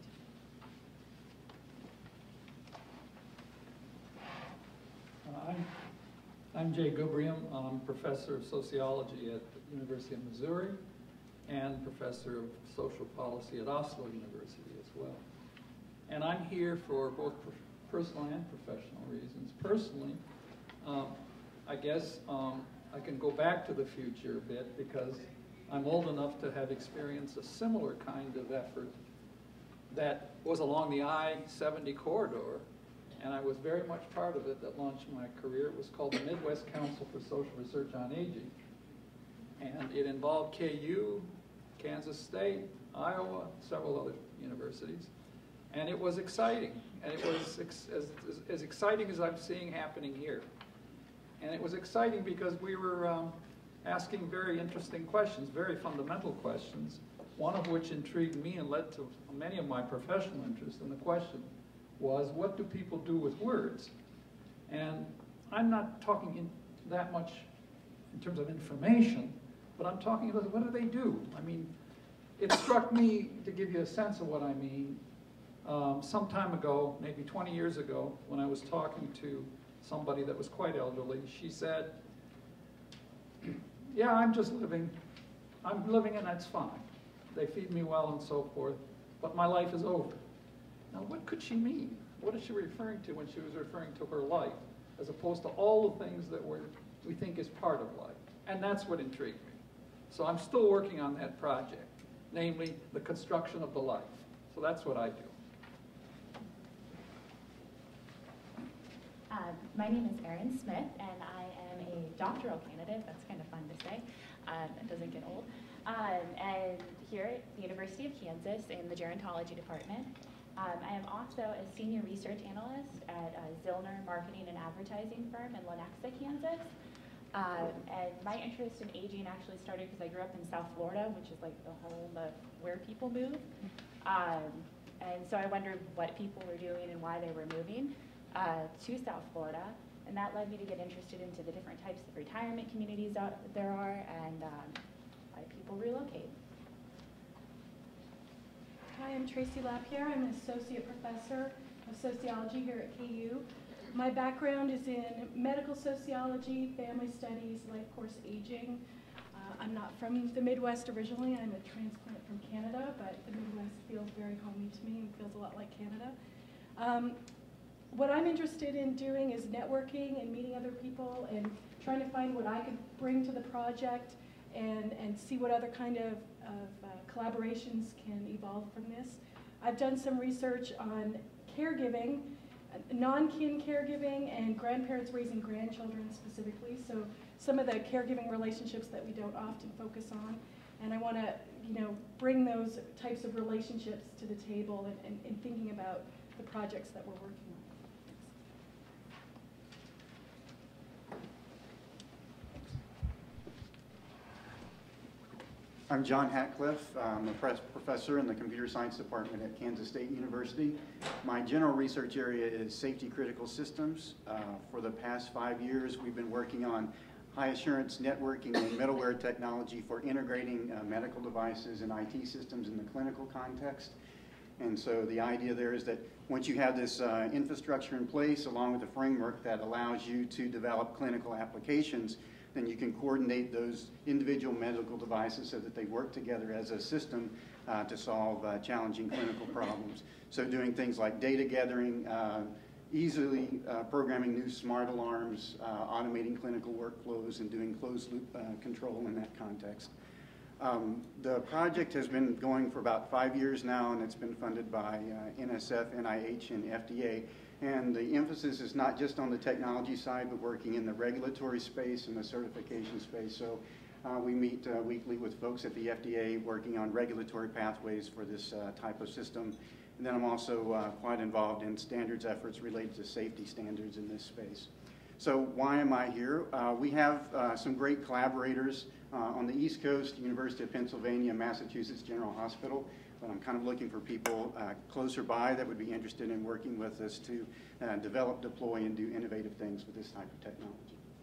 Uh, I'm, I'm Jay Gubrium. I'm professor of sociology at the University of Missouri and professor of social policy at Oslo University as well. And I'm here for both personal and professional reasons. Personally, um, I guess um, I can go back to the future a bit because I'm old enough to have experienced a similar kind of effort that was along the I seventy corridor, and I was very much part of it that launched my career. It was called the Midwest Council for Social Research on Aging, and it involved K U, Kansas State, Iowa, several other universities, and it was exciting, and it was ex as, as, as exciting as I'm seeing happening here. And it was exciting because we were um, asking very interesting questions, very fundamental questions, one of which intrigued me and led to many of my professional interests. And the question was, what do people do with words? And I'm not talking in that much in terms of information, but I'm talking about what do they do? I mean, it struck me, to give you a sense of what I mean, um, some time ago, maybe twenty years ago, when I was talking to somebody that was quite elderly, she said, yeah, I'm just living, I'm living and that's fine. They feed me well and so forth, but my life is over. Now, what could she mean? What is she referring to when she was referring to her life, as opposed to all the things that we're, we think is part of life? And that's what intrigued me. So I'm still working on that project, namely the construction of the life. So that's what I do. Uh, my name is Erin Smith, and I am a doctoral candidate. That's kind of fun to say. Um, it doesn't get old. Um, and here at the University of Kansas in the gerontology department. Um, I am also a senior research analyst at a Zillner marketing and advertising firm in Lenexa, Kansas. Um, and my interest in aging actually started because I grew up in South Florida, which is like the home of where people move. Um, and so I wondered what people were doing and why they were moving uh, to South Florida. And that led me to get interested into the different types of retirement communities out there are and um, why people relocate. Hi, I'm Tracy Lapierre. I'm an associate professor of sociology here at K U. My background is in medical sociology, family studies, life course aging. Uh, I'm not from the Midwest originally. I'm a transplant from Canada, but the Midwest feels very homey to me and feels a lot like Canada. Um, what I'm interested in doing is networking and meeting other people and trying to find what I could bring to the project and, and see what other kind of, of uh, collaborations can evolve from this. I've done some research on caregiving, non-kin caregiving, and grandparents raising grandchildren specifically. So some of the caregiving relationships that we don't often focus on. And I want to, you know, bring those types of relationships to the table and, and, and thinking about the projects that we're working on. I'm John Hatcliffe. I'm a professor in the computer science department at Kansas State University. My general research area is safety critical systems. Uh, for the past five years, we've been working on high assurance networking and middleware technology for integrating uh, medical devices and I T systems in the clinical context. And so the idea there is that once you have this uh, infrastructure in place, along with a framework that allows you to develop clinical applications, then you can coordinate those individual medical devices so that they work together as a system uh, to solve uh, challenging clinical problems. So doing things like data gathering, uh, easily uh, programming new smart alarms, uh, automating clinical workflows, and doing closed loop uh, control in that context. Um, the project has been going for about five years now, and it's been funded by uh, N S F, N I H, and F D A. And the emphasis is not just on the technology side, but working in the regulatory space and the certification space. So uh, we meet uh, weekly with folks at the F D A working on regulatory pathways for this uh, type of system. And then I'm also uh, quite involved in standards efforts related to safety standards in this space. So why am I here? Uh, we have uh, some great collaborators uh, on the East Coast, University of Pennsylvania, Massachusetts General Hospital. But I'm kind of looking for people uh, closer by that would be interested in working with us to uh, develop, deploy, and do innovative things with this type of technology.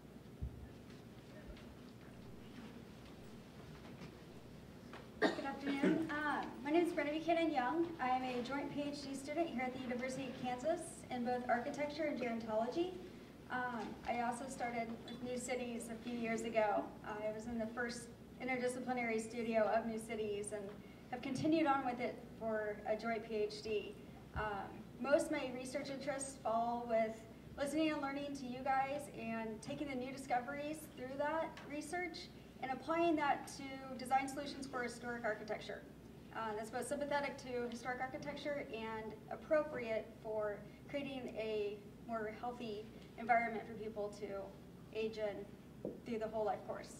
Good afternoon. Uh, my name is Brenda Buchanan Young. I am a joint PhD student here at the University of Kansas in both architecture and gerontology. Um, I also started with New Cities a few years ago. Uh, I was in the first interdisciplinary studio of New Cities and have continued on with it for a joint PhD. Um, most of my research interests fall with listening and learning to you guys and taking the new discoveries through that research and applying that to design solutions for historic architecture. Uh, that's both sympathetic to historic architecture and appropriate for creating a more healthy environment for people to age in through the whole life course.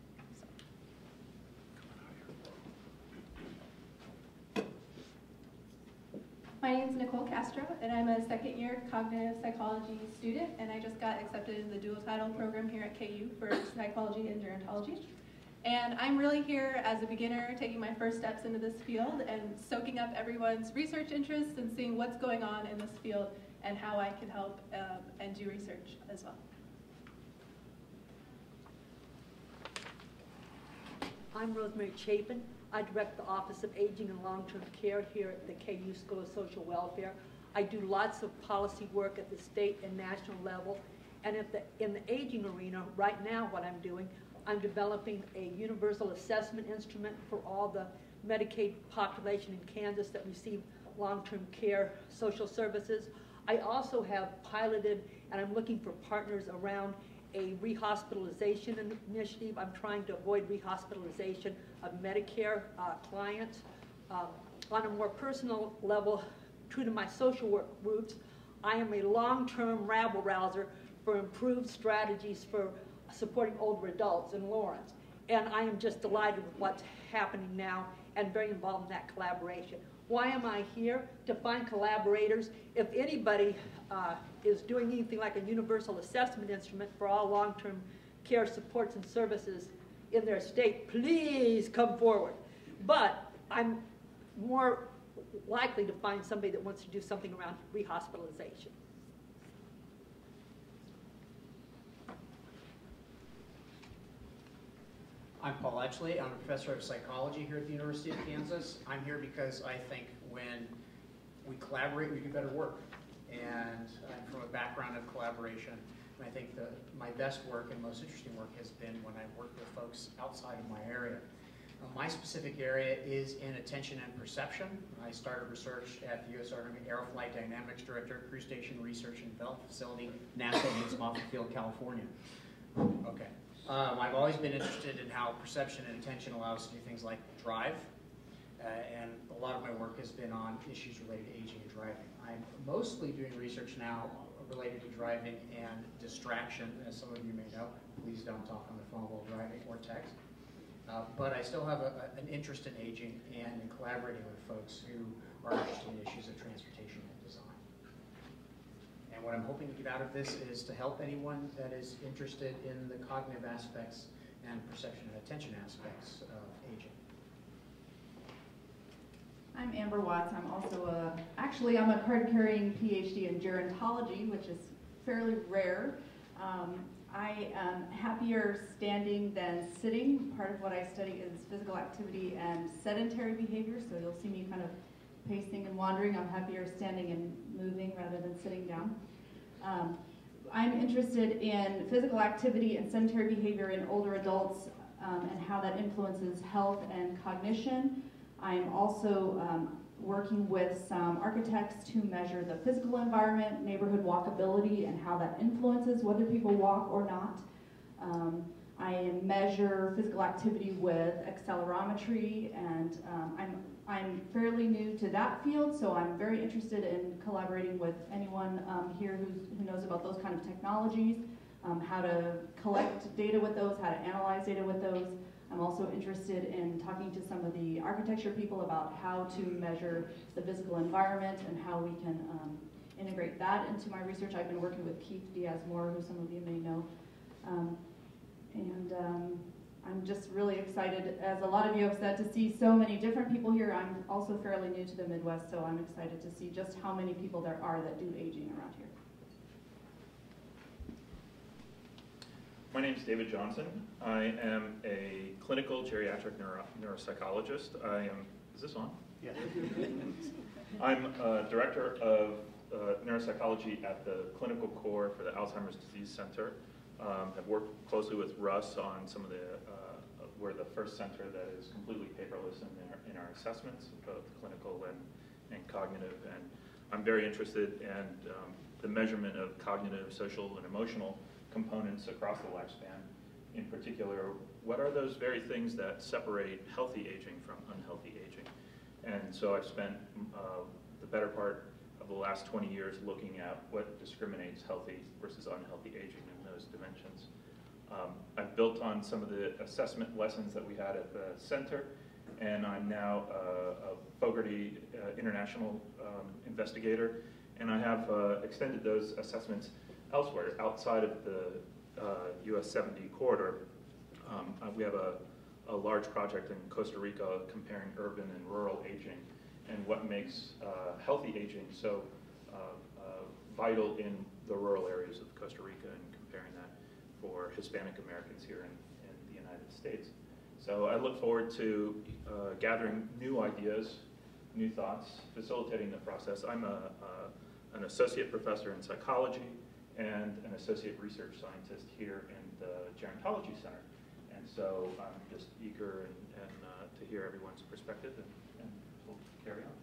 My name is Nicole Castro, and I'm a second year cognitive psychology student, and I just got accepted in the dual title program here at K U for psychology and gerontology. And I'm really here as a beginner, taking my first steps into this field and soaking up everyone's research interests and seeing what's going on in this field and how I can help um, and do research as well. I'm Rosemary Chapin. I direct the Office of Aging and Long-Term Care here at the K U School of Social Welfare. I do lots of policy work at the state and national level. And at the, in the aging arena, right now what I'm doing, I'm developing a universal assessment instrument for all the Medicaid population in Kansas that receive long-term care social services. I also have piloted, and I'm looking for partners around a rehospitalization initiative. I'm trying to avoid rehospitalization of Medicare uh, clients. Um, on a more personal level, true to my social work roots, I am a long-term rabble-rouser for improved strategies for supporting older adults in Lawrence. And I am just delighted with what's happening now and very involved in that collaboration. Why am I here? To find collaborators. If anybody uh, is doing anything like a universal assessment instrument for all long-term care supports and services in their state, please come forward. But I'm more likely to find somebody that wants to do something around rehospitalization. I'm Paul Etchley. I'm a professor of psychology here at the University of Kansas. I'm here because I think when we collaborate, we do better work. And I'm from a background of collaboration. And I think the, my best work and most interesting work has been when I work with folks outside of my area. Uh, my specific area is in attention and perception. I started research at the U S Army Aeroflight Dynamics Director, Crew Station Research and Development Facility, NASA in Moffett Field, California. Okay. Um, I've always been interested in how perception and attention allow us to do things like drive, uh, and a lot of my work has been on issues related to aging and driving. I'm mostly doing research now related to driving and distraction, as some of you may know. Please don't talk on the phone while driving or text. Uh, but I still have a, a, an interest in aging and in collaborating with folks who are interested in issues of transportation and design. And what I'm hoping to get out of this is to help anyone that is interested in the cognitive aspects and perception and attention aspects of aging. I'm Amber Watts. I'm also a, actually I'm a card-carrying PhD in gerontology, which is fairly rare. Um, I am happier standing than sitting. Part of what I study is physical activity and sedentary behavior, so you'll see me kind of pacing and wandering. I'm happier standing and moving rather than sitting down. Um, I'm interested in physical activity and sedentary behavior in older adults um, and how that influences health and cognition. I'm also um, working with some architects to measure the physical environment, neighborhood walkability, and how that influences whether people walk or not. Um, I measure physical activity with accelerometry, and um, I'm I'm fairly new to that field, so I'm very interested in collaborating with anyone um, here who's, who knows about those kind of technologies, um, how to collect data with those, how to analyze data with those. I'm also interested in talking to some of the architecture people about how to measure the physical environment and how we can um, integrate that into my research. I've been working with Keith Diaz-Moore, who some of you may know. Um, and um, I'm just really excited, as a lot of you have said, to see so many different people here. I'm also fairly new to the Midwest, so I'm excited to see just how many people there are that do aging around here. My name is David Johnson. I am a clinical geriatric neuro neuropsychologist. I am, is this on? Yeah. I'm a director of uh, neuropsychology at the clinical core for the Alzheimer's Disease Center. Um, I've worked closely with Russ on some of the, uh, we're the first center that is completely paperless in, their, in our assessments, both clinical and, and cognitive. And I'm very interested in um, the measurement of cognitive, social, and emotional components across the lifespan. In particular, what are those very things that separate healthy aging from unhealthy aging? And so I've spent uh, the better part of the last twenty years looking at what discriminates healthy versus unhealthy aging in those dimensions. Um, I've built on some of the assessment lessons that we had at the center, and I'm now uh, a Fogarty uh, International um, investigator, and I have uh, extended those assessments elsewhere, outside of the uh, U S seventy corridor. Um, uh, we have a, a large project in Costa Rica comparing urban and rural aging and what makes uh, healthy aging so uh, uh, vital in the rural areas of Costa Rica, and comparing that for Hispanic Americans here in, in the United States. So I look forward to uh, gathering new ideas, new thoughts, facilitating the process. I'm a, a, an associate professor in psychology and an associate research scientist here in the Gerontology Center. And so I'm just eager and, and uh, to hear everyone's perspective, and, and we'll carry on.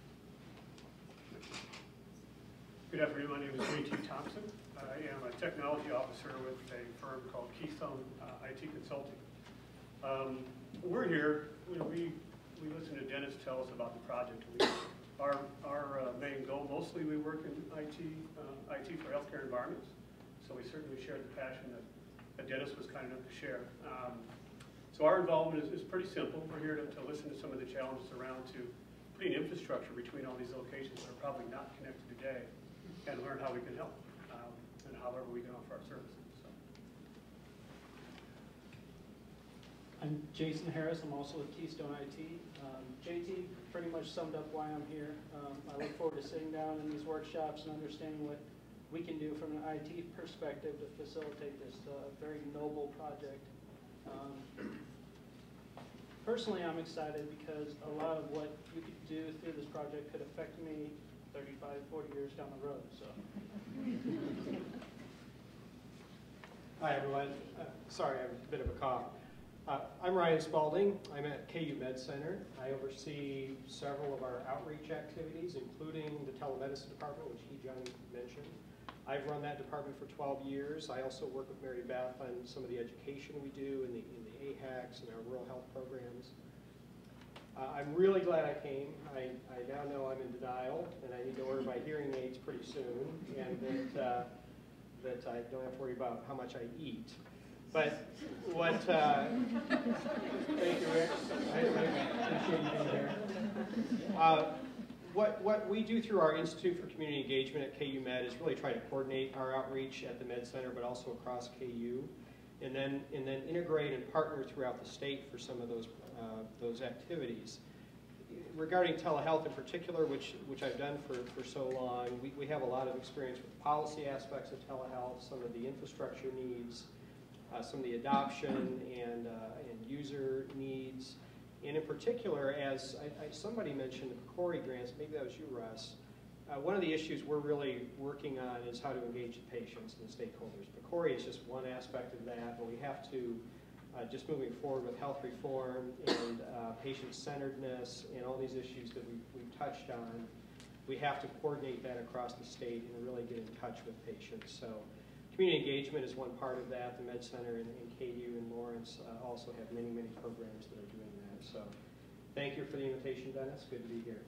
Good afternoon, my name is J T Thompson. I am a technology officer with a firm called Keystone uh, I T Consulting. Um, we're here, you know, we, we listen to Dennis tell us about the project. We, Our, our uh, main goal, mostly we work in I T, uh, I T for healthcare environments, so we certainly share the passion that, that Dennis was kind enough to share. Um, so our involvement is, is pretty simple. We're here to, to listen to some of the challenges around to putting infrastructure between all these locations that are probably not connected today, and learn how we can help, um, and however we can offer our services. So. I'm Jason Harris. I'm also with Keystone I T. Um, J T pretty much summed up why I'm here. Um, I look forward to sitting down in these workshops and understanding what we can do from an I T perspective to facilitate this uh, very noble project. Um, personally, I'm excited because a lot of what you could do through this project could affect me thirty-five, forty years down the road. So. Hi, everyone. Uh, sorry, I have a bit of a cough. Uh, I'm Ryan Spalding. I'm at K U Med Center. I oversee several of our outreach activities, including the telemedicine department, which he, John, mentioned. I've run that department for twelve years. I also work with Mary Beth on some of the education we do in the, in the A HACs and our rural health programs. Uh, I'm really glad I came. I, I now know I'm in denial, and I need to order my hearing aids pretty soon, and that, uh, that I don't have to worry about how much I eat. But what, uh, thank you, Rick. I, I appreciate you being here. Uh, what, what we do through our Institute for Community Engagement at K U Med is really try to coordinate our outreach at the Med Center, but also across K U, and then, and then integrate and partner throughout the state for some of those, uh, those activities. Regarding telehealth in particular, which, which I've done for, for so long, we, we have a lot of experience with the policy aspects of telehealth, some of the infrastructure needs, Uh, some of the adoption and, uh, and user needs. And in particular, as I, I, somebody mentioned the PCORI grants, maybe that was you, Russ, uh, one of the issues we're really working on is how to engage the patients and the stakeholders. PCORI is just one aspect of that, but we have to, uh, just moving forward with health reform and uh, patient-centeredness and all these issues that we've, we've touched on, we have to coordinate that across the state and really get in touch with patients. So. Community engagement is one part of that. The Med Center and, and K U and Lawrence uh, also have many, many programs that are doing that. So thank you for the invitation, Dennis. Good to be here.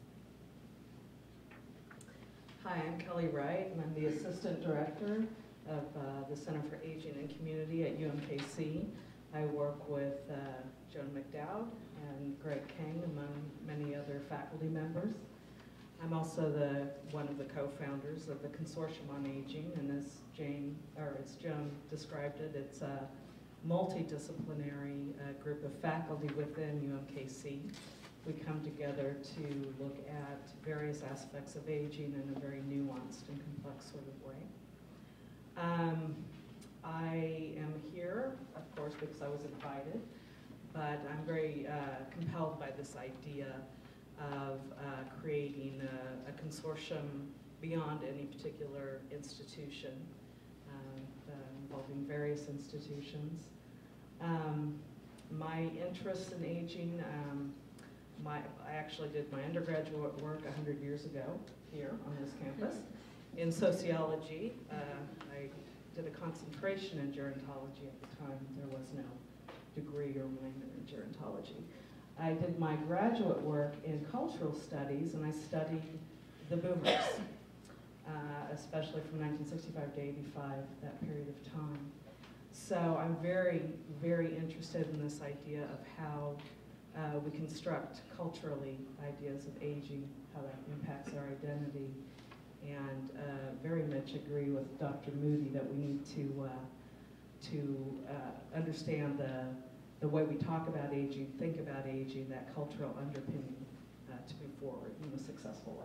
Hi, I'm Kelly Wright, and I'm the Assistant Director of uh, the Center for Aging and Community at U M K C. I work with uh, Joan McDowd and Greg King, among many other faculty members. I'm also the one of the co-founders of the Consortium on Aging, and as Jane, or as Joan described it, it's a multidisciplinary uh, group of faculty within U M K C. We come together to look at various aspects of aging in a very nuanced and complex sort of way. Um, I am here, of course, because I was invited, but I'm very uh, compelled by this idea of uh, creating a, a consortium beyond any particular institution, uh, uh, involving various institutions. Um, my interests in aging, um, my, I actually did my undergraduate work one hundred years ago here on this campus in sociology. Uh, I did a concentration in gerontology at the time. There was no degree or minor in gerontology. I did my graduate work in cultural studies, and I studied the boomers, uh, especially from nineteen sixty-five to eighty-five, that period of time. So I'm very, very interested in this idea of how uh, we construct culturally ideas of aging, how that impacts our identity, and uh, very much agree with Doctor Moody that we need to, uh, to uh, understand the the way we talk about aging, think about aging, that cultural underpinning uh, to move forward in a successful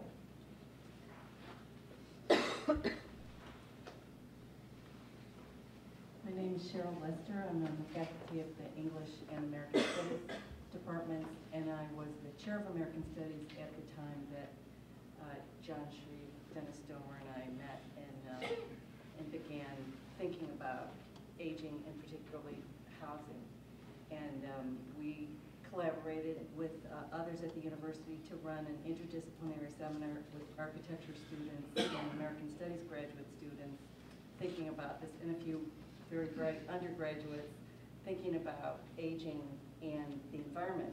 way. My name is Cheryl Lester. I'm on the faculty of the English and American Studies departments, and I was the chair of American Studies at the time that uh, John Shreve, Dennis Stoner, and I met and, uh, and began thinking about aging and particularly housing. And um, we collaborated with uh, others at the university to run an interdisciplinary seminar with architecture students and American Studies graduate students, thinking about this, and a few very great undergraduates thinking about aging and the environment.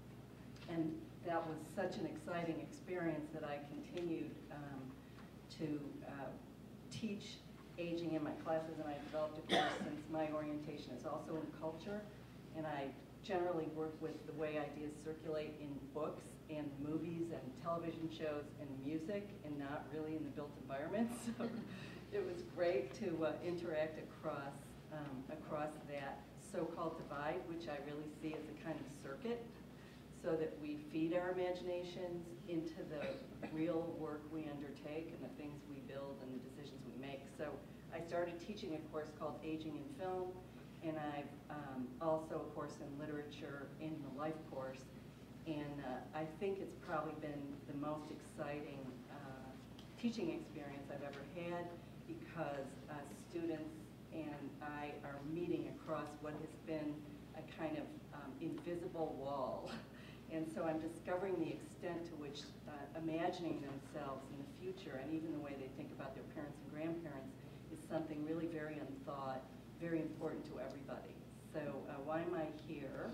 And that was such an exciting experience that I continued um, to uh, teach aging in my classes, and I developed a course since my orientation is also in culture. And I generally work with the way ideas circulate in books and movies and television shows and music, and not really in the built environment. So it was great to uh, interact across, um, across that so-called divide, which I really see as a kind of circuit, so that we feed our imaginations into the real work we undertake and the things we build and the decisions we make. So I started teaching a course called Aging in Film, and I've um, also a course in literature in the life course. And uh, I think it's probably been the most exciting uh, teaching experience I've ever had, because uh, students and I are meeting across what has been a kind of um, invisible wall. And so I'm discovering the extent to which uh, imagining themselves in the future, and even the way they think about their parents and grandparents, is something really very unthought, very important to everybody. So uh, why am I here?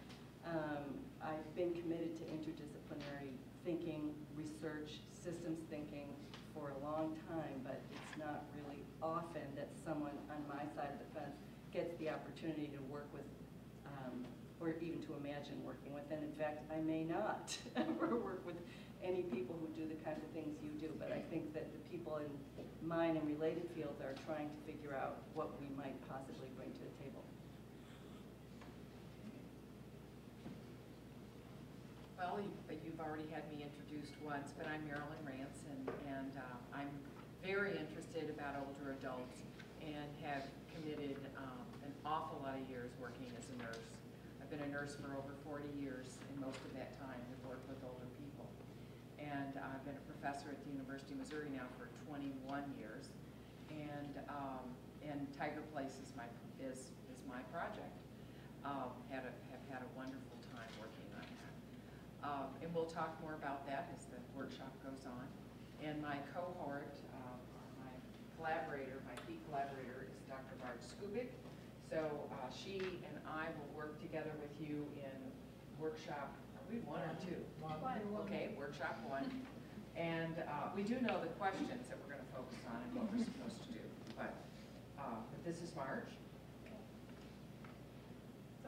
Um, I've been committed to interdisciplinary thinking, research, systems thinking for a long time, but it's not really often that someone on my side of the fence gets the opportunity to work with, um, or even to imagine working with. And in fact, I may not ever work with any people who do the kinds of things you do, but I think that the people in mine and related fields are trying to figure out what we might possibly bring to the table. Well, you, you've already had me introduced once, but I'm Marilyn Ranson, and uh, I'm very interested about older adults and have committed um, an awful lot of years working as a nurse. I've been a nurse for over forty years, and most of that time have worked with older people. And I've been a professor at the University of Missouri now for twenty-one years, and um, and Tiger Place is my is is my project. Um, had a, have had a wonderful time working on that, um, and we'll talk more about that as the workshop goes on. And my cohort, uh, my collaborator, my key collaborator is Doctor Barb Skubik. So uh, she and I will work together with you in workshop. Are we one or two? One. Okay, workshop one. And uh, we do know the questions that we're going to focus on and what we're supposed to do. But, uh, but this is March.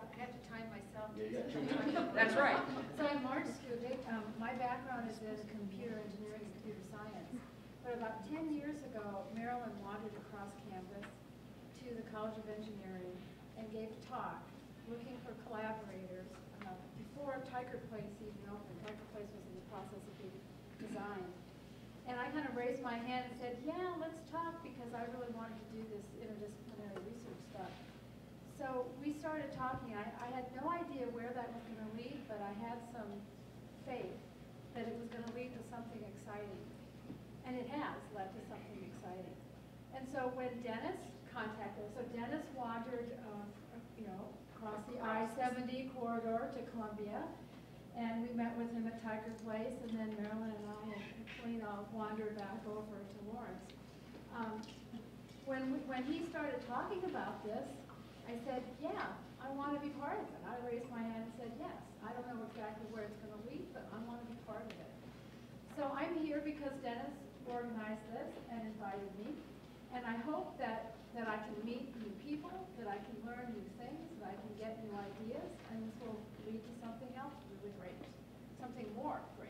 Yeah, you got two minutes. That's right. So I'm Marge Skubik. Um, my background is in computer engineering and computer science. But about ten years ago, Marilyn wandered across campus to the College of Engineering and gave a talk looking for collaborators uh, before Tyker Place even opened. Tyker Place was in the process of being designed. And I kind of raised my hand and said, yeah, let's talk, because I really wanted to do this interdisciplinary research stuff. So we started talking. I, I had no idea where that was going to lead, but I had some faith that it was going to lead to something exciting. And it has led to something exciting. And so when Dennis contacted us, so Dennis wandered, uh, you know, across the I seventy corridor to Columbia, and we met with him at Tyker Place, and then Marilyn and I and Kathleen all wandered back over to Lawrence. Um, when, we, when he started talking about this, I said, yeah, I want to be part of it. I raised my hand and said, yes. I don't know exactly where it's going to lead, but I want to be part of it. So I'm here because Dennis organized this and invited me, and I hope that, that I can meet new people, that I can learn new things, that I can get new ideas, and this will lead to something else really great, something more great.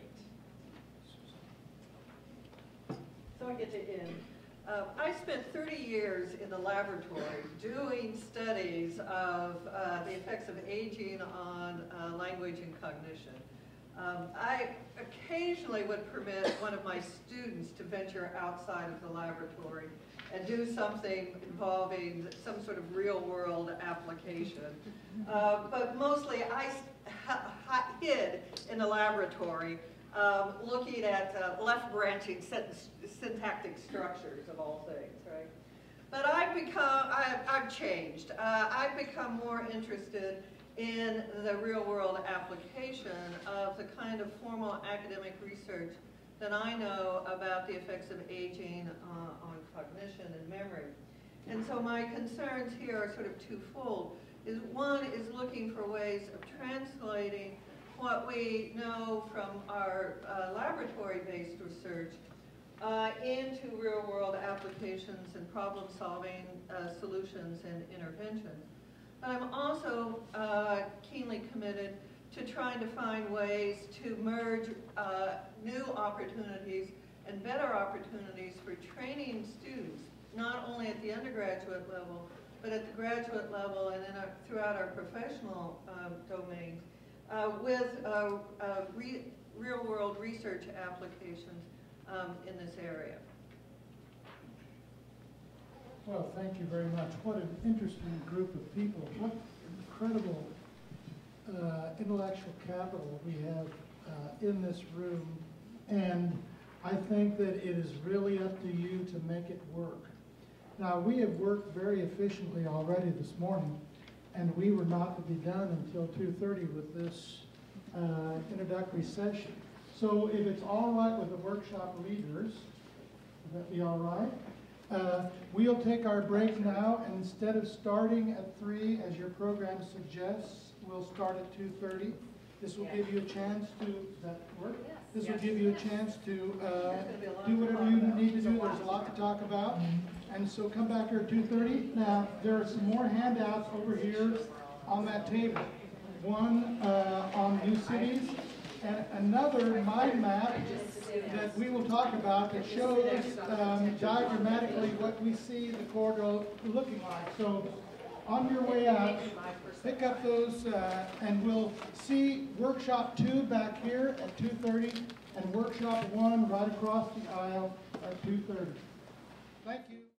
So I get to end. Uh, I spent thirty years in the laboratory doing studies of uh, the effects of aging on uh, language and cognition. Um, I occasionally would permit one of my students to venture outside of the laboratory and do something involving some sort of real-world application. Uh, but mostly I hid in the laboratory um, looking at uh, left-branching syntactic structures of all things, right? But I've become, I've, I've changed. Uh, I've become more interested in the real-world application of the kind of formal academic research that I know about the effects of aging uh, on cognition and memory. And so my concerns here are sort of twofold. Is one is looking for ways of translating what we know from our uh, laboratory-based research uh, into real-world applications and problem-solving uh, solutions and interventions. But I'm also uh, keenly committed to trying to find ways to merge uh, new opportunities and better opportunities for training students, not only at the undergraduate level, but at the graduate level and in our, throughout our professional um, domains, uh, with uh, uh, re real-world research applications um, in this area. Well, thank you very much. What an interesting group of people. What incredible uh, intellectual capital we have uh, in this room. And I think that it is really up to you to make it work. Now, we have worked very efficiently already this morning, and we were not to be done until two thirty with this uh, introductory session. So if it's all right with the workshop leaders, would that be all right? Uh, we'll take our break now, and instead of starting at three, as your program suggests, we'll start at two thirty. This will Yeah. give you a chance to, does that work? Yes. This Yes. will give you a chance to uh, There's gonna be a lot do to whatever talk you about. need to There's a do. lot There's a to lot talk to talk about. And so come back here at two thirty. Now, there are some more handouts over here on that table. One uh, on new cities, and another mind map that we will talk about that shows um, diagrammatically what we see the corridor looking like. So on your way out, pick up those uh, and we'll see workshop two back here at two thirty and workshop one right across the aisle at two thirty. Thank you.